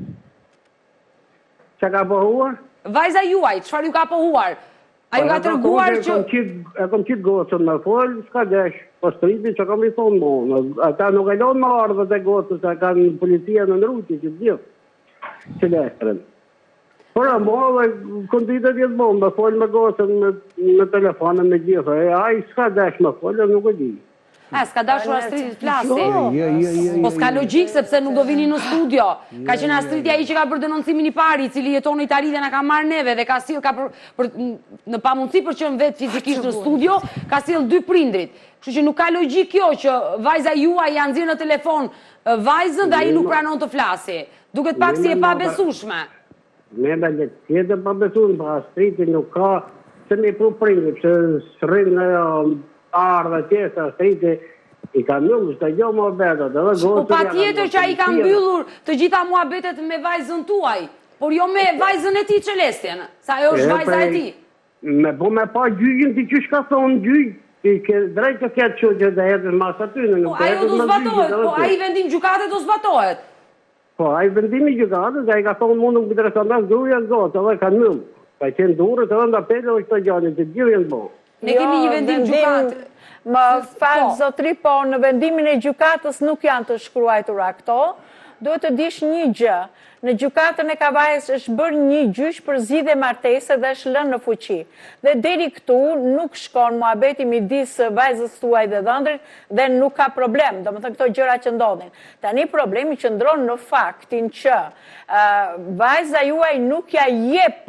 Që ka pohuar? Vajza juaj, qëfar ju ka pohuar? A ju ka tërguar që... E kom qitë gocën me folë, s'ka desh, po striti që kam i thonë mo. Ata nuk e lonë më ardhët e gocës, e kanë policia në nërruti, që gjithë, që leshtërën. Por e mo, dhe konditet jetë mo, me folë me gocën, me telefonën, me gjithë. E aj s'ka desh me folë, nuk e di. E, s'ka dashur Astritit flasi. Po s'ka logik, sepse nuk do vini në studio. Ka qenë Astritja i që ka për denoncimin i pari, cili jeton në Itali dhe na ka marrë neve, dhe ka sill në pamundësi për që në vetë fizikisht në studio, ka sill dy prindrit. Kështu që nuk ka logik kjo që vajza juaj janë nxirë në telefon vajzën dhe ai nuk pranon të flasi. Duket pak si e pa besueshme. Me me le tjetë pa besueshme, pa Astriti nuk ka se me pru prindrit, që sërrinë në ardhe tjesë, Astriti i ka mbyllur çdo gjë muhabetet, edhe gocën. Po patjetër që ai ka mbyllur të gjitha muhabetet me vajzën tuaj, por jo me vajzën e tij Celestjen, sa ajo është vajza e tij. Me po me pa gjyqin ti çish ka thonë gjyq, ti ke drejt të ketë çuçi dhe hedhësh mas aty në nuk. Po ajo do zbatohet, po ai vendim gjykate do zbatohet. Po ai vendimi gjykatës, ai ka thonë mund nuk intereson as gruaja as gocë, edhe kanë mbyll. Ka qenë durrës edhe nda pele ose këto gjëra të gjithë janë bë. Ne kemi një vendim gjykatë. Më falë, zotri, po në vendimin e gjykatës nuk janë të shkruajtura këto. Duhet të dish një gjë. Në gjykatën e Kavajës është bërë një gjyq për zgjidhje martese dhe është lënë në fuqi. Dhe deri këtu nuk shkon muhabeti midis vajzës tuaj dhe dhëndrit dhe nuk ka problem. Domethënë këto gjëra që ndodhin. Tani problemi qëndron në faktin që vajza juaj nuk ja jep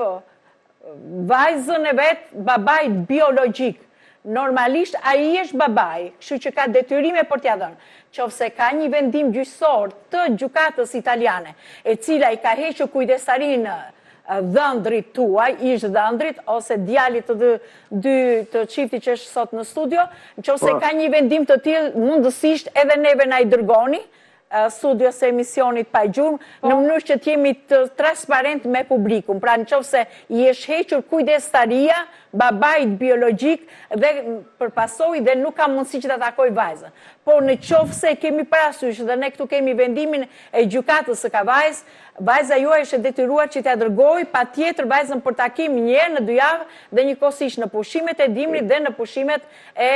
vajzën e vetë babait biologjik. Normalisht ai është babai, kështu që ka detyrime për t'ia dhënë. Qofse ka një vendim gjyqësor të gjykatës italiane, e cila i ka hequr kujdestarinë dhëndrit tuaj, ish dhëndrit, ose djalit të dy të çiftit që është sot në studio, nëse ka një vendim të tillë, mundësisht edhe neve na i dërgoni studios e emisionit Pa Gjurmë, në mënyrë që t'jemi të transparent me publikun. Pra në qofë se i është hequr kujdestaria, babait biologjik dhe përpasoj dhe nuk ka mundësi që të takoj vajzën. Por në qofë se kemi parasysh dhe ne këtu kemi vendimin e gjykatës së Kavajës, vajza juaj është detyruar që t'ia dërgoj pa tjetër vajzën për takim një herë në dy javë dhe njëkohësisht në pushimet e dimrit dhe në pushimet e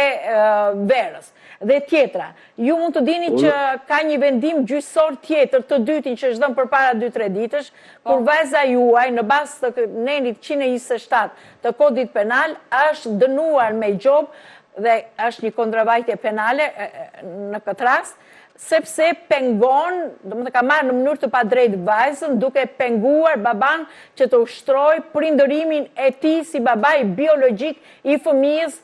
verës. Dhe tjetra, ju mund të dini që ka një vendim gjyqësor tjetër të dytin që është dhënë përpara dy tre ditësh, kur vajza juaj në bazë të nenit njëzet e njëzet e shtatë të kodit penal është dënuar me gjobë dhe është një kontravajtje penale në këtë rast, sepse pengon, do më të ka marrë në mënyrë të padrejtë vajzën, duke penguar baban që të ushtroj prindërimin e tij si babai biologjik i fëmijës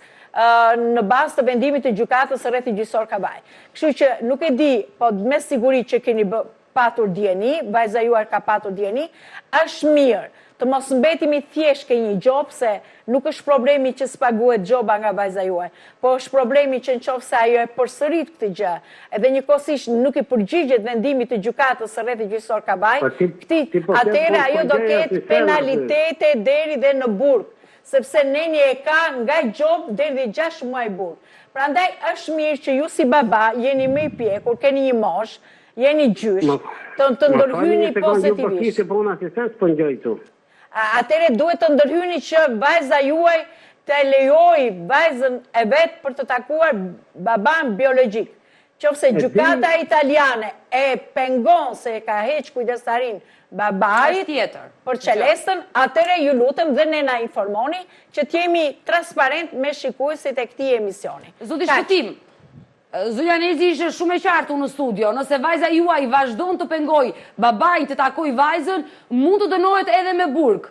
në bazë të vendimit të gjykatës së rrethit gjyqësor Kavaj. Kështu që nuk e di, po me siguri që keni patur D N I, vajza juaj ka patur D N I, është mirë të mos mbetimi thjesht ke një gjobë, se nuk është problemi që s'paguhet gjoba nga vajza juaj, po është problemi që nëse ajo e përsërit këtë gjë, edhe njëkohësisht nuk i përgjigjet vendimit të gjykatës së rrethit gjyqësor Kavaj, atëherë ajo do ketë penalitete deri dhe në burg, sepse neni e ka nga gjobë deri dhe gjashtë muaj burg. Prandaj është mirë që ju si baba jeni më i pjekur, keni një mosh, jeni gjysh, të të ndërhyni pozitivisht. Atëre duhet të ndërhyni që vajza juaj të lejoj vajzën e vetë për të takuar baban biologjik. Qofse gjykata italiane e pengon se ka heq kujdestarin babait për Celestën, atëre ju lutem dhe ne na informoni që t'jemi transparent me shikuesit e këtij emisioni. Zoti Shpëtim, Zonja Nezi ishte shumë e qartë në studio, nëse vajza juaj vazhdon të pengoj babain të takoj vajzën, mund të dënohet edhe me burg.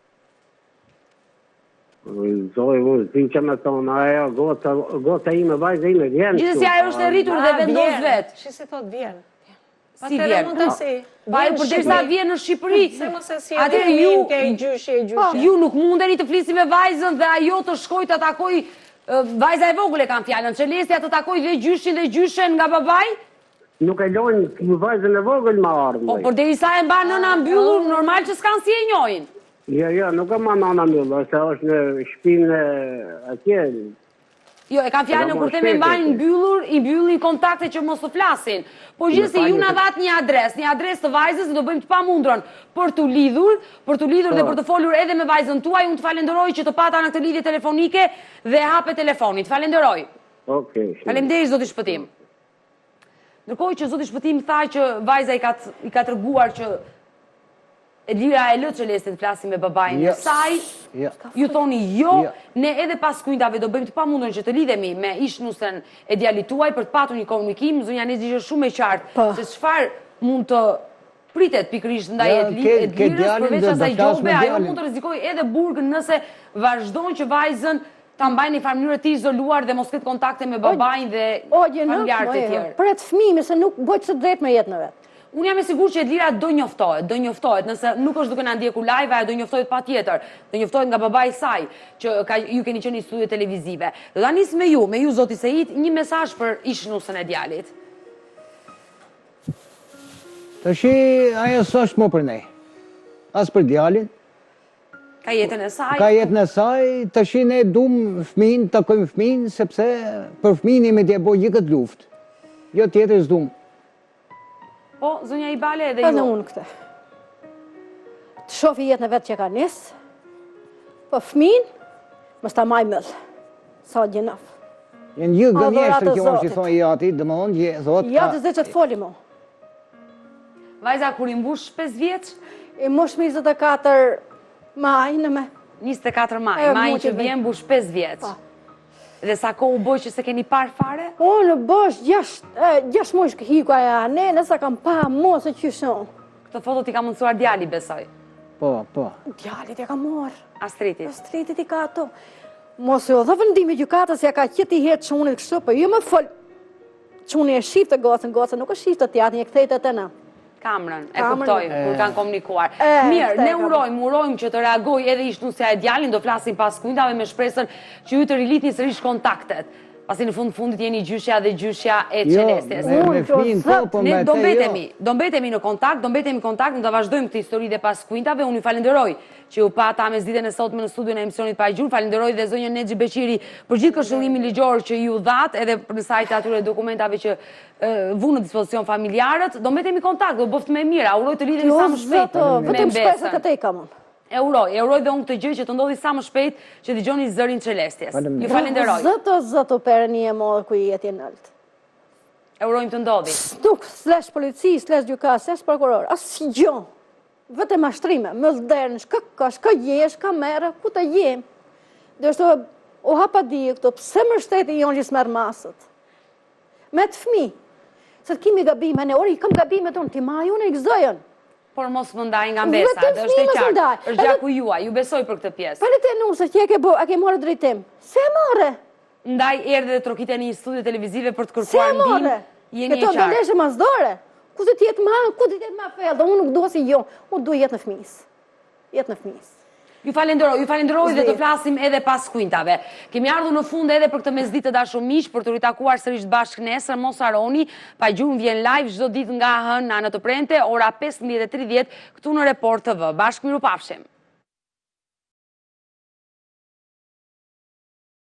Zoj, unë, si që me thonë, ajo, gota ime, vajza ime, vjenë. Gjithësi ajo është e rritur dhe vendos vetë. Që si thot vjenë? Si vjenë? Pa e përderisa vjenë në Shqipëri. Atëherë ju, ju nuk mundeni të flisi me vajzën dhe ajo të shkoj të takoj, vajza e vogël e kam fjallën, Celestja të takoj dhe gjyshin dhe gjyshen nga babaj? Nuk e lojnë vajzën e vogël ma ardhë. Po përderisa e mba nëna mbyllur, normal që s'kan si e njojnë. Jo, jo, nuk e ma nëna mbyllur, se është në shpinë atje. Jo, e kam fjallë në kur teme mbajnë mbyllur, i mbyllin kontakte që mos të flasin. Po gjithësi ju na dhat një adres, një adres të vajzës dhe do bëjmë të pamundron për të lidhur, për të lidhur dhe për të folur edhe me vajzën tuaj, unë të falenderoj që të pata në këtë lidhje telefonike dhe hape telefonit. Falenderoj. Okej. Falenderoj, Zoti Shpëtim. Ndërkohë që Zoti Shpëtim tha që vajza i ka treguar që Edlira e lë Celestën të flasim me babajnë në saj, ju thoni jo, ne edhe pas kujndave do bëjmë të pamundon që të lidhemi me ish nusën e djalit tuaj për të patur një komunikim. Zonja Nezi është shumë e qartë se çfarë mund të pritet pikërisht ndaj Edlirës, përveç asaj gjobe, ajo mund të rrezikojë edhe burgën nëse vazhdon që vajzën ta mbajnë në mënyrë të izoluar dhe mos ketë kontakte me babajnë dhe familjarët e tjerë. Për atë fëmijë se nuk bëj ç'të drejt me jetën e vet. Unë jam e sigur që Edlira do njoftohet, do njoftohet, nëse nuk është duke na ndjekur live, ajo do njoftohet patjetër. Do njoftohet nga babai i saj, që ju keni qenë në studio televizive. Do ta nis me ju, me ju zoti Seit, një mesazh për ish nusën e djalit. Tash ajo s'është më për ne. As për djalin. Ka jetën e saj. Ka jetën e saj, tash ne duam fëmin, takojmë fëmin, sepse për fëmin jemi të bëj gjithë këtë luftë. Jo tjetër s'duam. Po, zonja Ibale edhe ju. Edhe unë këtë. Të shofi jetën e vetë që ka nisë, po fëmin, mës ta maj mëllë. Sa gjenaf. Jenë gjithë gënjeshtë kjo është që thonë i ati, dhe më thonë që thotë... Ja të zë që të foli mo. Vajza, kur i mbush pesë vjeç? I mbush me njëzet e katër maj në me. njëzet e katër maj, maj që vjen mbush pesë vjeç. Dhe sa ko u bëj që se keni par fare? Unë bësh gjashtë mojsh këhiku aja, ne nësa kam pa mos e qyshon. Këtë foto ti ka mundësuar djali, besoj? Po, po. Djalit ja ka morë. Astritit? Astritit i ka ato. Mos e o dhe vëndimi gjukatës ja ka qëti herë qunit kështu, për ju më fol quni e shifë të gocën, gocën nuk e shifë të tjatë, një këthejtë të në. Kamrën, e kuptoj, kur kanë komunikuar. Mirë, ne urojmë, urojmë që të reagoj edhe ish nusja e djalin, do flasim pas kujndave me shpresën që ju të rilitni sërish kontaktet. Pasi në fund fundit jeni gjyshja dhe gjyshja e Celestjes. Ne do mbetemi, do mbetemi në kontakt, do mbetemi në kontakt, në të vazhdojmë këtë histori dhe pas kujndave. Unë ju falenderoj që ju pata me zditën e sotme në studion e emisionit Pa Gjurmë. Falenderoj dhe zonjën Nexhi Beqiri për gjithë këshillimin ligjor që ju dhat, edhe për në sajtë atyre dokumentave që vu në dispozicion familjarët. Do mbetemi në kontakt, do bëft me mira. Uroj të lidhemi sa më shpejt me mbesën. E uroj, e uroj dhe unë këtë gjë që të ndodhi sa më shpejt që t'i gjoni zërin Celestjes. Ju falenderoj. Zëto, zëto pere një e modë ku i jeti e nëllët. E urojmë të ndodhi. Nuk, slesh polici, slesh gjukas, slesh prokuror, asë si gjo. Vëtë e mashtrime, më dhdernë, shka ka, shka jesh, shka mera, ku të jem. Dhe është o hapa di këto, pse më shteti jonë gjithë merë masët. Me të fmi, se të kimi gabime, ne ori, kam gabime tonë, ti ma ju në i gëzojën. Por mos më ndaj nga mbesa, dhe është e qartë, është gjaku juaj, ju besoj për këtë pjesë. Për e te nusë, që a ke morë drejtim, se e more? Ndaj erdhe dhe trokite një studio televizive për të kërkuar ndim, jeni e qartë. Këto do leshe mazdore, ku të tjetë ma, ku të tjetë ma fel, dhe unë nuk do si jo, unë du jetë në fmis, jetë në fmis. Ju falenderoj, ju falenderoj dhe të flasim edhe pas kujntave. Kemi ardhur në fund edhe për këtë mesditë të dashur miq, për të ritakuar sërish bashkë nesër, mos harroni, Pa Gjurmë vjen live çdo ditë nga hënë në anë të premte, ora pesëmbëdhjetë e tridhjetë këtu në Report T V. Bashkë mirupafshim.